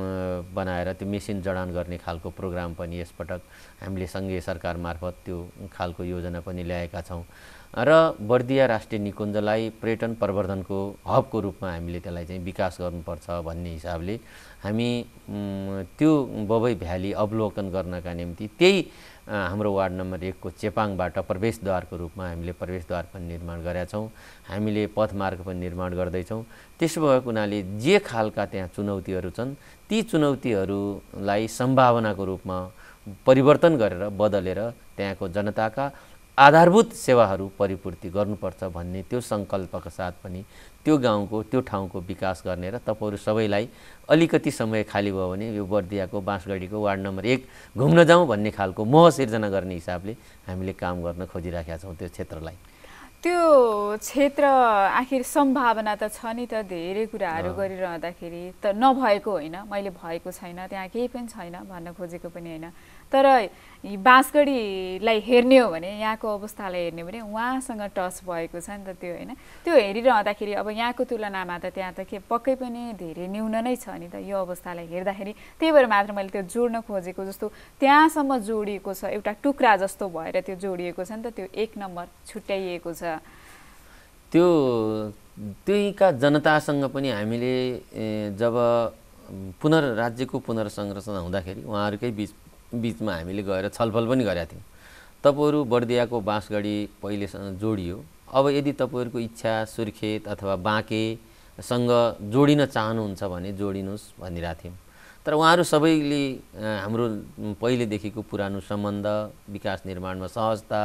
Speaker 2: बनाएर त्यो मेसिन जडान गर्ने खालको प्रोग्राम पनि यसपटक हामीले सङ्घीय सरकार मार्फत त्यो खालको योजना पनि ल्याएका छौँ। र बर्दिया राष्ट्रिय निकुञ्जलाई पर्यटन प्रवर्धनको हबको रूपमा हामीले त्यसलाई चाहिँ विकास गर्नुपर्छ भन्ने हिसाबले हामी त्यो बबई भ्याली अवलोकन गर्नका निम्ति त्यही हाम्रो वार्ड नम्बर एक को चेपाङबाट प्रवेशद्वारको रूपमा हामीले प्रवेशद्वार पनि निर्माण गरेका छौँ। हामीले पथमार्ग पनि निर्माण गर्दैछौँ। त्यसो भएको हुनाले जे खालका त्यहाँ चुनौतीहरू छन् ती चुनौतीहरूलाई सम्भावनाको रूपमा परिवर्तन गरेर बदलेर त्यहाँको जनताका आधारभूत सेवाहरू परिपूर्ति गर्नुपर्छ भन्ने त्यो सङ्कल्पका साथ पनि त्यो गाउँको त्यो ठाउँको विकास गर्ने र तपाईहरू सबैलाई अलिकति समय खाली भयो भने यो बर्दियाको बाँसगढीको वार्ड नम्बर एक घुम्न जाउँ भन्ने खालको मोह सिर्जना गर्ने हिसाबले हामीले काम गर्न खोजिराखेका छौँ त्यो क्षेत्रलाई।
Speaker 1: त्यो क्षेत्र आखिर सम्भावना त छ नि त, धेरै कुराहरू गरिरहँदाखेरि त नभएको होइन, मैले भएको छैन त्यहाँ केही पनि छैन भन्न खोजेको पनि होइन, तर बाँसगढीलाई हेर्ने हो भने यहाँको अवस्थालाई हेर्ने हो भने उहाँसँग टच भएको छ नि त त्यो होइन। त्यो हेरिरहँदाखेरि अब यहाँको तुलनामा त त्यहाँ त के पक्कै पनि धेरै न्यून नै छ नि त यो अवस्थालाई हेर्दाखेरि। त्यही भएर मात्र मैले त्यो जोड्न खोजेको, जस्तो त्यहाँसम्म जोडिएको छ एउटा टुक्रा जस्तो भएर त्यो जोडिएको छ नि त, त्यो एक नम्बर छुट्याइएको छ।
Speaker 2: त्यो त्यहीका जनतासँग पनि हामीले जब पुनर् राज्यको पुनर्संरचना हुँदाखेरि उहाँहरूकै बिच बिचमा हामीले गएर छलफल पनि गरेका थियौँ। तपाईहरू बर्दियाको बाँसगढी पहिलेसँग जोडियो, अब यदि तपाईँहरूको इच्छा सुर्खेत अथवा बाँकेसँग जोडिन चाहनुहुन्छ भने जोडिनुहोस् भनिरहेको थियौँ। तर उहाँहरू सबैले हाम्रो पहिलेदेखिको पुरानो सम्बन्ध विकास निर्माणमा सहजता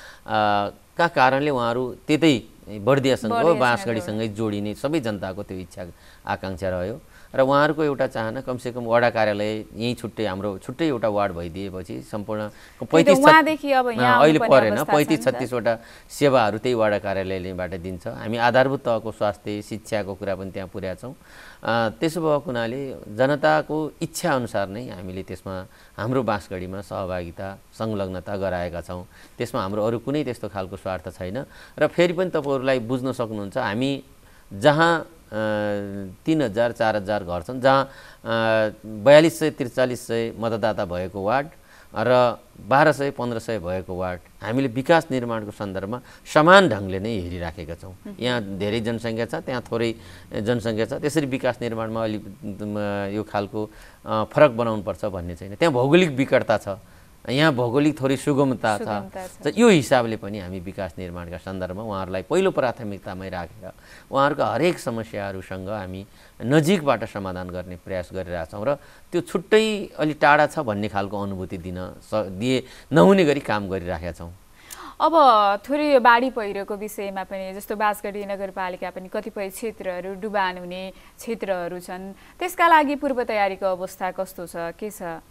Speaker 2: का कारणले उहाँहरू त्यतै बर्दियासँग बाँसगढीसँगै जोडिने सबै जनताको त्यो इच्छा आकाङ्क्षा रह्यो र उहाँहरूको एउटा चाहना कमसेकम वडा कार्यालय यहीँ छुट्टै हाम्रो छुट्टै एउटा वार्ड भइदिएपछि सम्पूर्ण पैँतिस अहिले परेन पैँतिस छत्तिसवटा सेवाहरू त्यही वडा कार्यालयबाट दिन्छ। हामी आधारभूत तहको स्वास्थ्य शिक्षाको कुरा पनि त्यहाँ पुर्याएका छौँ। त्यसो भएको हुनाले जनताको इच्छा अनुसार नै हामीले त्यसमा हाम्रो बाँसगढीमा सहभागिता संलग्नता गराएका छौँ। त्यसमा हाम्रो अरू कुनै त्यस्तो खालको स्वार्थ छैन। र फेरि पनि तपाईँहरूलाई बुझ्न सक्नुहुन्छ, हामी जहाँ तीन हजार चार हजार घर छन्, जहाँ बयालिस सय त्रिचालिस सय मतदाता भएको वार्ड र बाह्र सय पन्ध्र सय भएको वार्ड हामीले विकास निर्माणको सन्दर्भमा समान ढङ्गले नै हेरिराखेका छौँ। यहाँ धेरै जनसङ्ख्या छ, त्यहाँ थोरै जनसङ्ख्या छ, त्यसरी विकास निर्माणमा अलि यो खालको फरक बनाउनुपर्छ भन्ने छैन। त्यहाँ भौगोलिक विकटता छ, यहाँ भौगोलिक थोरै सुगमता छ। यो हिसाबले पनि हामी विकास निर्माणका सन्दर्भमा उहाँहरूलाई पहिलो प्राथमिकतामै राखेर उहाँहरूका हरेक समस्याहरूसँग हामी नजिकबाट समाधान गर्ने प्रयास गरिरहेछौँ र त्यो छुट्टै अलि टाढा छ भन्ने खालको अनुभूति दिन दिए नहुने गरी काम गरिराखेका छौँ।
Speaker 1: अब थोरै बाढी पहिरोको विषयमा पनि, जस्तो बाँसगढी नगरपालिका पनि कतिपय क्षेत्रहरू डुबान हुने क्षेत्रहरू छन्, त्यसका लागि पूर्व तयारीको अवस्था कस्तो छ, के छ?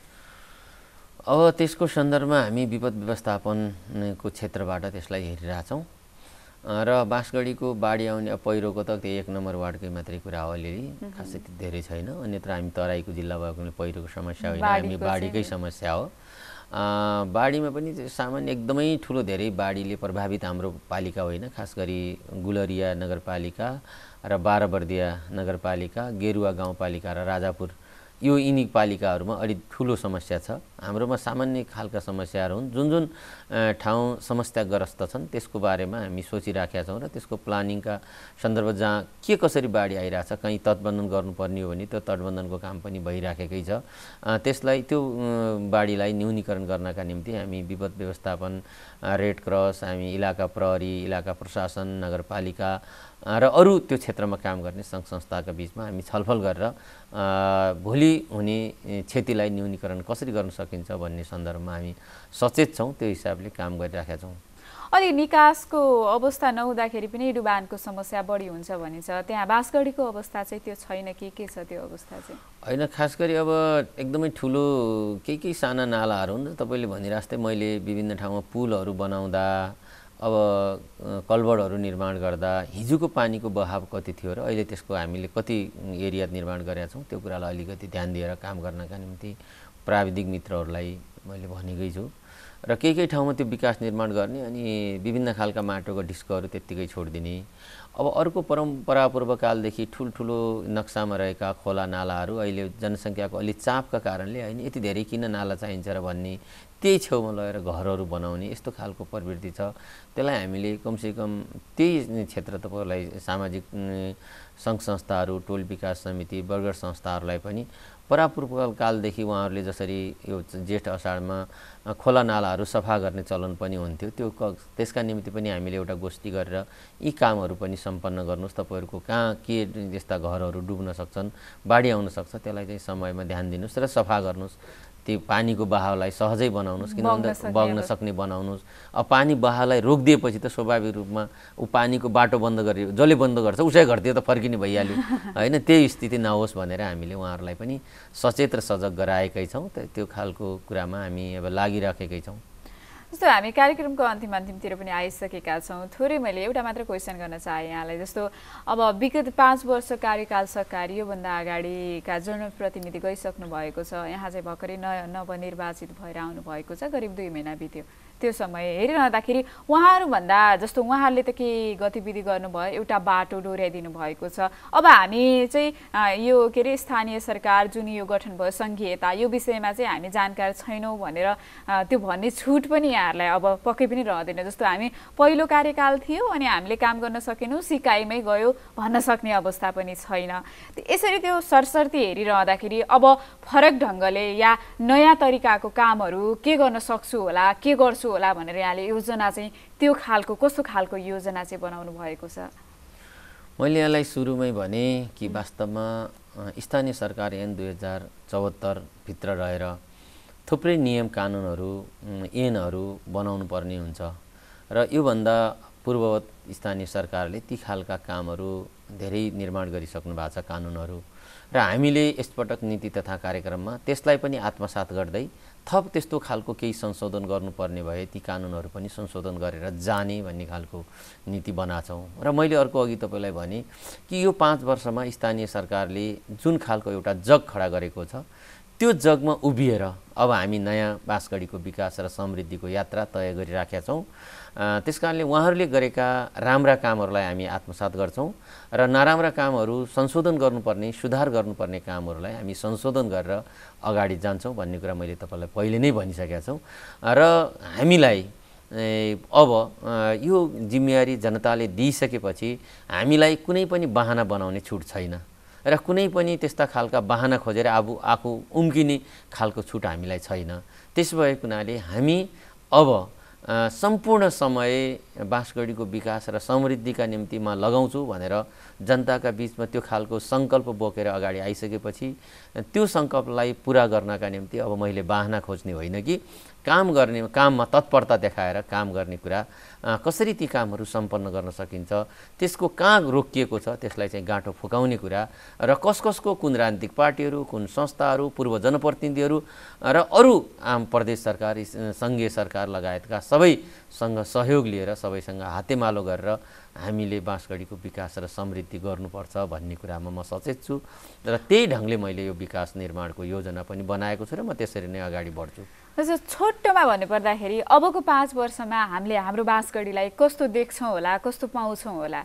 Speaker 2: अब त्यसको सन्दर्भमा हामी विपद व्यवस्थापनको क्षेत्रबाट त्यसलाई हेरिरहेछौँ र बाँसगढीको बाढी आउने पहिरोको त त्यो एक नम्बर वार्डकै मात्रै कुरा हो, अलिअलि खासै धेरै छैन। अन्यत्र हामी तराईको जिल्ला भएकोले पहिरोको समस्या होइन, हामी बाढीकै समस्या हो। बाढीमा पनि सामान्य एकदमै ठुलो धेरै बाढीले प्रभावित हाम्रो पालिका होइन, खास गरी गुलरिया नगरपालिका र बाह्रबर्दिया नगरपालिका, गेरुवा गाउँपालिका र राजापुर यो यिनी पालिकाहरूमा अलि ठुलो समस्या छ। हाम्रोमा सामान्य खालका समस्याहरू हुन्, जुन जुन ठाउँ समस्याग्रस्त छन् त्यसको बारेमा हामी सोचिराखेका छौँ र त्यसको प्लानिङका सन्दर्भ जहाँ के कसरी बाढी आइरहेछ, कहीँ तटबन्धन गर्नुपर्ने हो भने त्यो तटबन्धनको काम पनि भइराखेकै छ। त्यसलाई त्यो बाढीलाई न्यूनीकरण गर्नका निम्ति हामी विपद व्यवस्थापन, रेड क्रस, हामी इलाका प्रहरी, इलाका प्रशासन, नगरपालिका र अरू त्यो क्षेत्रमा काम गर्ने सङ्घ संस्थाका बिचमा हामी छलफल गरेर भोलि हुने क्षतिलाई न्यूनीकरण कसरी गर्न सकिन्छ भन्ने सन्दर्भमा हामी सचेत छौँ। त्यो हिसाबले काम गरिराखेका छौँ।
Speaker 1: अलि निकासको अवस्था नहुँदाखेरि पनि डुबानको समस्या बढी हुन्छ भनिन्छ, त्यहाँ बाँसगढीको अवस्था चाहिँ त्यो छैन कि के छ त्यो अवस्था चाहिँ?
Speaker 2: होइन, खास गरी अब एकदमै ठुलो केही केही साना नालाहरू हुन्। तपाईँले भनिरास्तै मैले विभिन्न ठाउँमा पुलहरू बनाउँदा, अब कल्भरहरू निर्माण गर्दा हिजोको पानीको बहाव कति थियो र अहिले त्यसको हामीले कति एरिया निर्माण गरेका छौँ, त्यो कुरालाई अलिकति ध्यान दिएर काम गर्नका निम्ति प्राविधिक मित्रहरूलाई मैले भनेकै छु। र केही केही ठाउँमा त्यो विकास निर्माण गर्ने अनि विभिन्न खालका माटोको डिस्कहरू त्यत्तिकै छोडिदिने, अब अर्को परम्परा पूर्वकालदेखि ठुल्ठुलो नक्सामा रहेका खोला नालाहरू अहिले जनसङ्ख्याको अलि चापका कारणले होइन यति धेरै किन नाला चाहिन्छ र भन्ने त्यही छेउमा लगेर घरहरू बनाउने यस्तो खालको प्रवृत्ति छ। त्यसलाई हामीले कमसेकम त्यही क्षेत्र तपाईँलाई सामाजिक सङ्घ संस्थाहरू, टोल विकास समिति, बर्गर संस्थाहरूलाई पनि परापूर्व कालदेखि उहाँहरूले जसरी यो जेठ असाढमा खोला नालाहरू सफा गर्ने चलन पनि हुन्थ्यो, त्यो त्यसका निम्ति पनि हामीले एउटा गोष्ठी गरेर यी कामहरू पनि सम्पन्न गर्नुहोस्, तपाईँहरूको कहाँ के यस्ता घरहरू डुब्न सक्छन्, बाढी आउन सक्छ, त्यसलाई चाहिँ समयमा ध्यान दिनुहोस् र सफा गर्नुहोस्, त्यो पानीको बहावलाई सहजै बनाउनुहोस्, किनभने बग्न सक्ने बनाउनुहोस्। अब पानी बहावलाई रोकिदिएपछि त स्वाभाविक रूपमा ऊ पानीको बाटो बन्द गरे, जसले बन्द गर्छ उसै घरतिर त फर्किने भइहाल्यो होइन। त्यही स्थिति नहोस् भनेर हामीले उहाँहरूलाई पनि सचेत र सजग गराएकै छौँ। त्यो खालको कुरामा हामी अब लागिराखेकै छौँ।
Speaker 1: जस्तो हामी कार्यक्रमको अन्तिम अन्तिमतिर पनि आइसकेका छौँ। थोरै मैले एउटा मात्र क्वेसन गर्न चाहेँ यहाँलाई। जस्तो अब विगत पाँच वर्ष कार्यकाल सकारि योभन्दा अगाडिका जनप्रतिनिधि गइसक्नु भएको छ, यहाँ चाहिँ भर्खरै न नवनिर्वाचित भएर आउनु भएको छ, करिब दुई महिना बित्यो। त्यो समय हेरिरहँदाखेरि उहाँहरूभन्दा जस्तो उहाँहरूले त के गतिविधि गर्नुभयो, एउटा बाटो डोर्याइदिनु भएको छ। अब हामी चाहिँ यो के अरे स्थानीय सरकार जुन यो गठन भयो सङ्घीयता, यो विषयमा चाहिँ हामी जानकार छैनौँ भनेर त्यो भन्ने छुट पनि यहाँहरूलाई अब पक्कै पनि रहँदैन। जस्तो हामी पहिलो कार्यकाल थियो अनि हामीले काम गर्न सकेनौँ, सिकाइमै गयो भन्न सक्ने अवस्था पनि छैन। यसरी त्यो सरसर्ती हेरिरहँदाखेरि अब फरक ढङ्गले या नयाँ तरिकाको कामहरू के गर्न सक्छु होला, के गर्छु होला भनेर यहाँले योजना चाहिँ त्यो खालको कस्तो खालको योजना चाहिँ बनाउनु भएको छ?
Speaker 2: मैले यहाँलाई सुरुमै भने कि वास्तवमा स्थानीय सरकार ऐन दुई हजार चौहत्तर भित्र रहेर थुप्रै नियम कानुनहरू ऐनहरू बनाउनु पर्ने हुन्छ र योभन्दा पूर्ववत स्थानीय सरकारले ती खालका कामहरू धेरै निर्माण गरिसक्नु भएको छ कानुनहरू, र हामीले यसपटक नीति तथा कार्यक्रममा त्यसलाई पनि आत्मसात गर्दै थप त्यस्तो खालको केही संशोधन गर्नुपर्ने भए ती कानुनहरू पनि संशोधन गरेर जाने भन्ने खालको नीति बनाछौँ। र मैले अर्को अघि तपाईँलाई भने कि यो पाँच वर्षमा स्थानीय सरकारले जुन खालको एउटा जग खडा गरेको छ त्यो जगमा उभिएर अब हामी नयाँ बाँसगढीको विकास र समृद्धिको यात्रा तय गरिराखेका छौँ। त्यस कारणले उहाँहरूले गरेका राम्रा कामहरूलाई हामी आत्मसात गर्छौँ र नराम्रा कामहरू संशोधन गर्नुपर्ने, सुधार गर्नुपर्ने कामहरूलाई हामी संशोधन गरेर अगाडि जान्छौँ भन्ने कुरा मैले तपाईँलाई पहिले नै भनिसकेका छौँ। र हामीलाई अब यो जिम्मेवारी जनताले दिइसकेपछि हामीलाई कुनै पनि बहाना बनाउने छुट छैन र कुनै पनि त्यस्ता खालका बहाना खोजेर आफू आफू उम्किने खालको छुट हामीलाई छैन। त्यसो भएको हुनाले हामी अब सम्पूर्ण समय बाँसगढीको विकास र समृद्धिका निम्ति म लगाउँछु भनेर जनताका बिचमा त्यो खालको सङ्कल्प बोकेर अगाडि आइसकेपछि त्यो सङ्कल्पलाई पुरा गर्नका निम्ति अब मैले बहाना खोज्ने होइन कि काम गर्ने, काममा तत्परता देखाएर काम गर्ने कुरा, कसरी ती कामहरू सम्पन्न गर्न सकिन्छ, त्यसको कहाँ रोकिएको छ त्यसलाई चाहिँ गाँठो फुकाउने कुरा र कस कसको कुन राजनीतिक पार्टीहरू, कुन संस्थाहरू, पूर्व जनप्रतिनिधिहरू र अरू आम प्रदेश सरकार, सङ्घीय सरकार लगायतका सबैसँग सहयोग लिएर सबैसँग हातेमालो गरेर हामीले बाँसगढीको विकास र समृद्धि गर्नुपर्छ भन्ने कुरामा म सचेत छु र त्यही ढङ्गले मैले यो विकास निर्माणको योजना पनि बनाएको छु र म त्यसरी नै अगाडि बढ्छु।
Speaker 1: हजुर, छोटोमा भन्नुपर्दाखेरि अबको पाँच वर्षमा हामीले हाम्रो बाँसगढीलाई कस्तो देख्छौँ होला, कस्तो पाउँछौँ होला?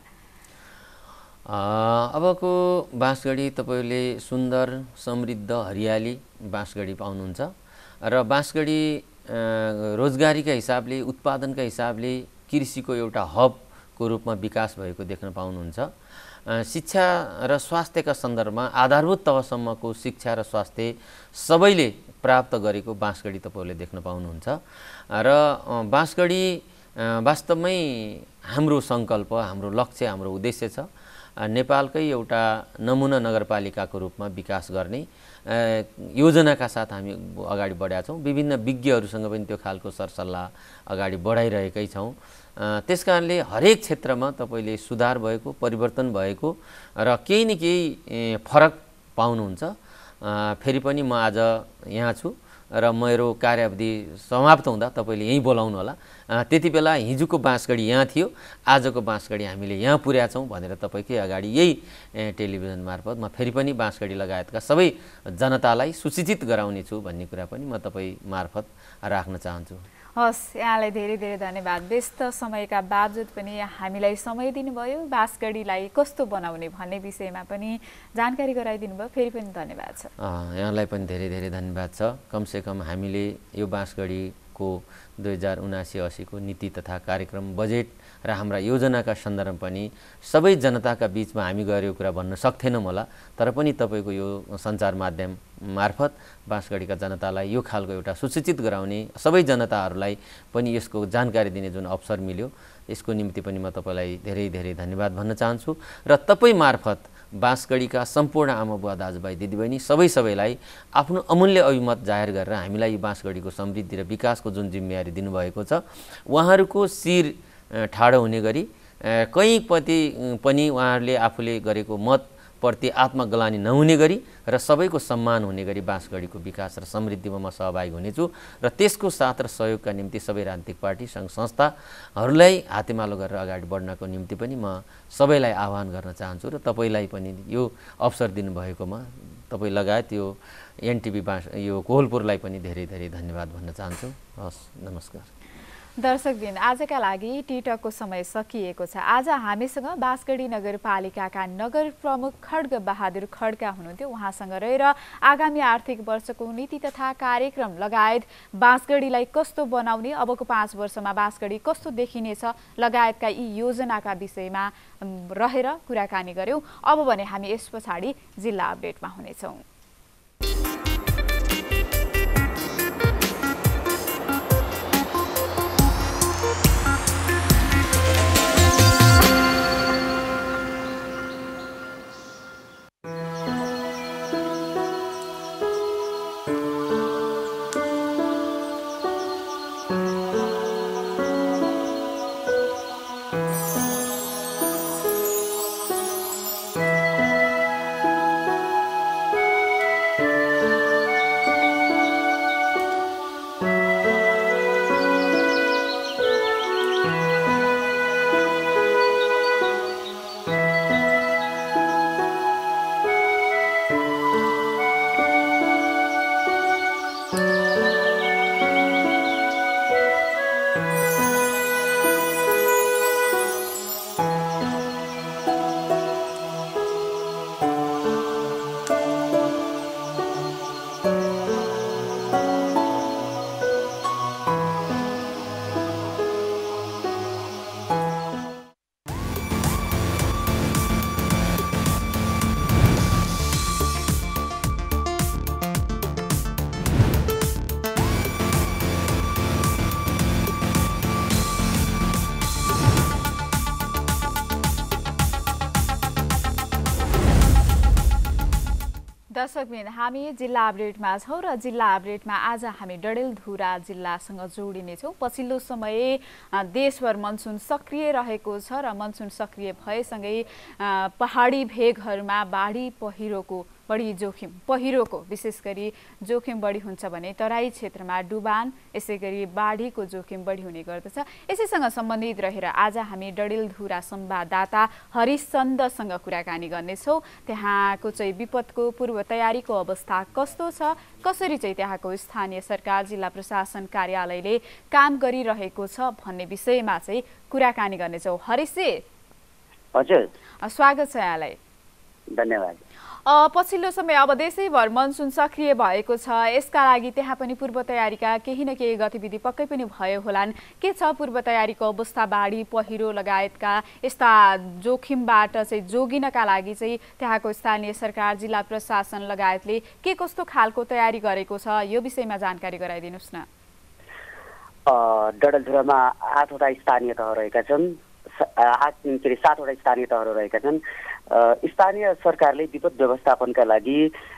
Speaker 2: अबको बाँसगढी तपाईँले सुन्दर, समृद्ध, हरियाली बाँसगढी पाउनुहुन्छ र बाँसगढी रोजगारीका हिसाबले, उत्पादनका हिसाबले कृषिको एउटा हबको रूपमा विकास भएको देख्न पाउनुहुन्छ। शिक्षा र स्वास्थ्यका सन्दर्भमा आधारभूत तहसम्मको शिक्षा र स्वास्थ्य सबैले प्राप्त गरेको बाँसगढी तपाईँले देख्न पाउनुहुन्छ र बाँसगढी वास्तवमै हाम्रो सङ्कल्प, हाम्रो लक्ष्य, हाम्रो उद्देश्य छ नेपालकै एउटा नमुना नगरपालिकाको रूपमा विकास गर्ने योजनाका साथ हामी अगाडि बढेका छौँ। विभिन्न विज्ञहरूसँग पनि त्यो खालको सरसल्लाह अगाडि बढाइरहेकै छौँ। त्यस कारणले हरेक क्षेत्रमा तपाईँले सुधार भएको, परिवर्तन भएको र केही न केही फरक पाउनुहुन्छ। फेरि पनि म आज यहाँ छु र मेरो कार्यावधि समाप्त हुँदा तपाईँले यहीँ बोलाउनु होला। त्यति बेला हिजोको बाँसगढी यहाँ थियो, आजको बाँसगढी हामीले यहाँ पुर्याएको छौँ भनेर तपाईँकै अगाडि यही टेलिभिजन मार्फत म फेरि पनि बाँसगढी लगायतका सबै जनतालाई सूचित गराउने छु भन्ने कुरा पनि म तपाईँ मार्फत राख्न चाहन्छु।
Speaker 1: हस्, यहाँलाई धेरै धेरै धन्यवाद। व्यस्त समयका बावजुद पनि हामीलाई समय दिनुभयो, बाँसगढीलाई कस्तो बनाउने भन्ने विषयमा पनि जानकारी गराइदिनु भयो। फेरि पनि धन्यवाद छ।
Speaker 2: यहाँलाई पनि धेरै धेरै धन्यवाद छ। कमसेकम हामीले यो बाँसगढीको दुई हजार उनासी असीको नीति तथा कार्यक्रम बजेट र हाम्रा योजनाका सन्दर्भ पनि सबै जनताका बीचमा हामी गएर यो कुरा भन्न सक्थेनौँ होला, तर पनि तपाईँको यो सञ्चार माध्यम मार्फत बाँसगढीका जनतालाई यो खालको एउटा सुसूचित गराउने, सबै जनताहरूलाई पनि यसको जानकारी दिने जुन अवसर मिल्यो, यसको निम्ति पनि म तपाईँलाई धेरै धेरै धन्यवाद भन्न चाहन्छु। र तपाईँ मार्फत बाँसगढीका सम्पूर्ण आमा बुवा दाजुभाइ दिदीबहिनी सबै सबैलाई आफ्नो अमूल्य अभिमत जाहेर गरेर हामीलाई बाँसगढीको समृद्धि र विकासको जुन जिम्मेवारी दिनुभएको छ, उहाँहरूको शिर ठाडो हुने गरी कहीँपट्टि पनि उहाँहरूले आफूले गरेको मतप्रति आत्मग्लानी नहुने गरी र सबैको सम्मान हुने गरी बाँसगढीको विकास र समृद्धिमा म सहभागी हुनेछु। र त्यसको साथ र सहयोगका निम्ति सबै राजनीतिक पार्टी सङ्घ संस्थाहरूलाई हातेमालो गरेर अगाडि बढ्नको निम्ति पनि म सबैलाई आह्वान गर्न चाहन्छु। र तपाईँलाई पनि यो अवसर दिनुभएकोमा तपाईँ लगायत यो एनटिभी बाँस यो कोहलपुरलाई पनि धेरै धेरै धन्यवाद भन्न चाहन्छु। हस्, नमस्कार।
Speaker 1: दर्शकबिन, आजका लागि टिटकको समय सकिएको छ। आज हामीसँग बाँसगढी नगरपालिकाका नगर प्रमुख खड्ग बहादुर खड्का हुनुहुन्थ्यो। उहाँसँग रहेर आगामी आर्थिक वर्षको नीति तथा कार्यक्रम लगायत बाँसगढीलाई कस्तो बनाउने, अबको पाँच वर्षमा बाँसगढी कस्तो देखिनेछ लगायतका यी योजनाका विषयमा रहेर कुराकानी गर्यौं। अब भने हामी यस पछाडि जिल्ला अपडेटमा हुनेछौँ। दर्शकबिन, हामी जिल्ला अपडेटमा छौँ र जिल्ला अपडेटमा आज हामी डडेलधुरा जिल्लासँग जोडिनेछौँ। पछिल्लो समय देशभर मनसुन सक्रिय रहेको छ र मनसुन सक्रिय भएसँगै पहाडी भेगहरूमा बाढी पहिरोको बढी जोखिम पहिरोको विशेष गरी जोखिम बढी हुन्छ भने तराई क्षेत्रमा डुबान यसै गरी बाढीको जोखिम बढी हुने गर्दछ। यसैसँग सम्बन्धित रहेर आज हामी डडेलधुरा संवाददाता हरिशचन्द्रसँग कुराकानी गर्नेछौँ। त्यहाँको चाहिँ विपदको पूर्व तयारीको अवस्था कस्तो छ, कसरी चाहिँ त्यहाँको स्थानीय सरकार जिल्ला प्रशासन कार्यालयले काम गरिरहेको छ भन्ने विषयमा चाहिँ कुराकानी गर्नेछौँ। हरिशजी,
Speaker 3: हजुर,
Speaker 1: स्वागत छ यहाँलाई।
Speaker 3: धन्यवाद।
Speaker 1: पछिल्लो समय अब देशैभर मनसुन सक्रिय भएको छ, यसका लागि त्यहाँ पनि पूर्व तयारीका केही न केही गतिविधि पक्कै पनि भयो होलान्। के छ पूर्व तयारीको अवस्था? बाढी पहिरो लगायतका यस्ता जोखिमबाट चाहिँ जोगिनका लागि चाहिँ त्यहाँको स्थानीय सरकार जिल्ला प्रशासन लगायतले के कस्तो खालको तयारी गरेको छ, यो विषयमा जानकारी गराइदिनुहोस् न।
Speaker 3: डडेलधुरामा आठवटा स्थानीय तह रहेका छन्, आठ के अरे सातवटा स्थानीय तहहरू रहेका छन्। स्थानीय सरकारले विपद व्यवस्थापनका लागि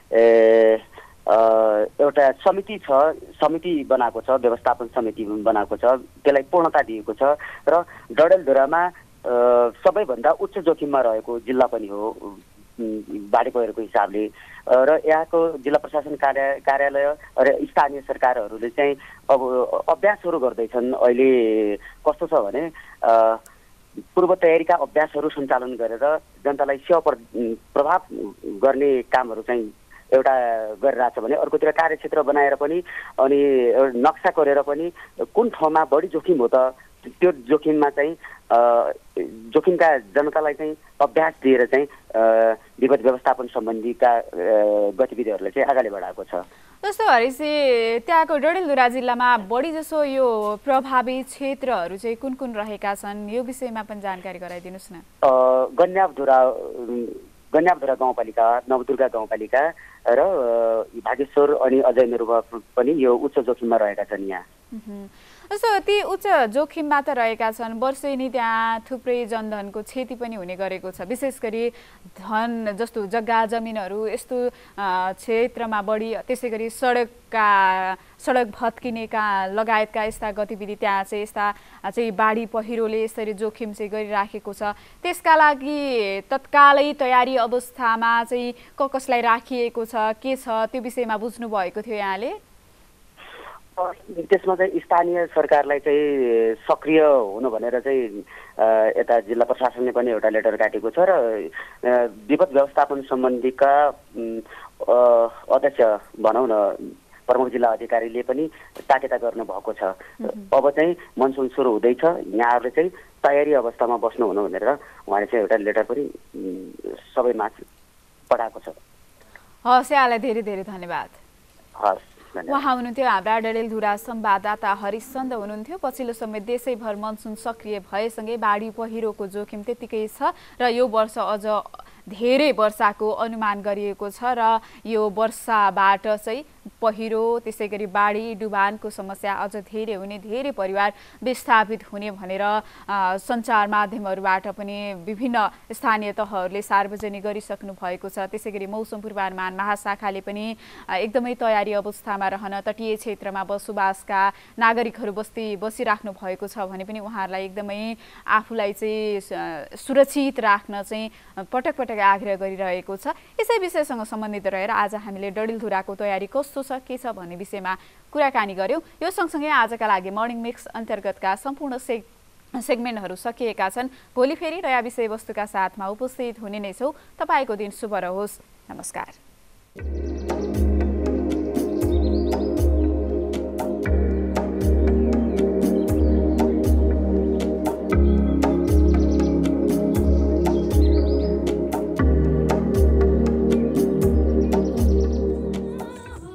Speaker 3: एउटा समिति छ, समिति बनाएको छ, व्यवस्थापन समिति बनाएको छ, त्यसलाई पूर्णता दिएको छ र डडेलधुरामा सबैभन्दा उच्च जोखिममा रहेको जिल्ला पनि हो बाढी पहिरोको हिसाबले र यहाँको जिल्ला प्रशासन कार्य कार्यालय र स्थानीय सरकारहरूले चाहिँ अब अभ्यासहरू गर्दैछन्। अहिले कस्तो छ भने पूर्व तयारीका अभ्यासहरू सञ्चालन गरेर जनतालाई सेवा प्रभाव गर्ने कामहरू चाहिँ एउटा गरिरहेछ भने अर्कोतिर कार्यक्षेत्र बनाएर पनि अनि नक्सा गरेर पनि कुन ठाउँमा बढी जोखिम हो त त्यो जोखिममा चाहिँ जोखिमका जनतालाई चाहिँ अभ्यास दिएर चाहिँ विपद व्यवस्थापन सम्बन्धीका गतिविधिहरूलाई चाहिँ अगाडि बढाएको छ।
Speaker 1: जस्तो हरिसी त्यहाँको डडेलधुरा जिल्लामा बढी जसो यो प्रभावित क्षेत्रहरू चाहिँ कुन कुन रहेका छन् यो विषयमा पनि जानकारी गराइदिनुस् न।
Speaker 3: गन्यावधुरा गन्यावधुरा गाउँपालिका, नवदुर्गा गाउँपालिका र भागेश्वर अनि अजय मेरुवा पनि यो उच्च जोखिममा रहेका छन्। यहाँ
Speaker 1: जस्तो ती उच्च जोखिममा त रहेका छन्, वर्षेनी त्यहाँ थुप्रै जनधनको क्षति पनि हुने गरेको छ। विशेष गरी धन जस्तो जग्गा जमिनहरू यस्तो क्षेत्रमा बढी, त्यसै गरी सडकका सडक भत्किनेका लगायतका यस्ता गतिविधि त्यहाँ चाहिँ यस्ता चाहिँ बाढी पहिरोले यसरी जोखिम चाहिँ गरिराखेको छ। त्यसका लागि तत्कालै तयारी अवस्थामा चाहिँ क कसलाई राखिएको छ, के छ त्यो विषयमा बुझ्नु भएको थियो यहाँले?
Speaker 3: त्यसमा चाहिँ स्थानीय सरकारलाई चाहिँ सक्रिय हुनु भनेर चाहिँ यता जिल्ला प्रशासनले पनि एउटा लेटर काटेको छ र विपद व्यवस्थापन सम्बन्धीका अध्यक्ष भनौँ न प्रमुख जिल्ला अधिकारीले पनि ताकेता गर्नुभएको छ। अब चाहिँ मनसुन सुरु हुँदैछ, यहाँहरूले चाहिँ तयारी अवस्थामा बस्नु हुनु भनेर उहाँले चाहिँ एउटा लेटर पनि सबैमा पठाएको छ।
Speaker 1: हस्, यहाँलाई धेरै धेरै धन्यवाद।
Speaker 3: हस्,
Speaker 1: उहाँ हुनुहुन्थ्यो हाम्रा डडेलधुरा संवाददाता हरिशचन्द्र हुनुहुन्थ्यो। पछिल्लो समय देशैभर मनसुन सक्रिय भएसँगै बाढी पहिरोको जोखिम त्यतिकै छ र यो वर्ष अझ धेरै वर्षाको अनुमान गरिएको छ र यो वर्षाबाट चाहिँ पहिरो त्यसै गरी बाढी डुबानको समस्या अझ धेरै हुने, धेरै परिवार विस्थापित हुने भनेर सञ्चार माध्यमहरूबाट पनि विभिन्न स्थानीय तहहरूले सार्वजनिक गरिसक्नु भएको छ। त्यसै गरी मौसम पूर्वानुमान महाशाखाले पनि एकदमै तयारी अवस्थामा रहन तटीय क्षेत्रमा बसोबासका नागरिकहरू बस्ती बसिराख्नु भएको छ भने पनि उहाँहरूलाई एकदमै आफूलाई चाहिँ सुरक्षित राख्न चाहिँ पटक पटक आग्रह गरिरहेको छ। यसै विषयसँग सम्बन्धित रहेर आज हामीले डडेलधुराको तयारी कस्तो छ, के छ भन्ने विषयमा कुराकानी गर्यौं। यो सँगसँगै आजका लागि मर्निङ मिक्स अन्तर्गतका सम्पूर्ण सेग सेगमेन्टहरू सकिएका छन्। भोलि फेरि नयाँ विषयवस्तुका साथमा उपस्थित हुने नै छौं। तपाईको दिन शुभ रहोस्। नमस्कार।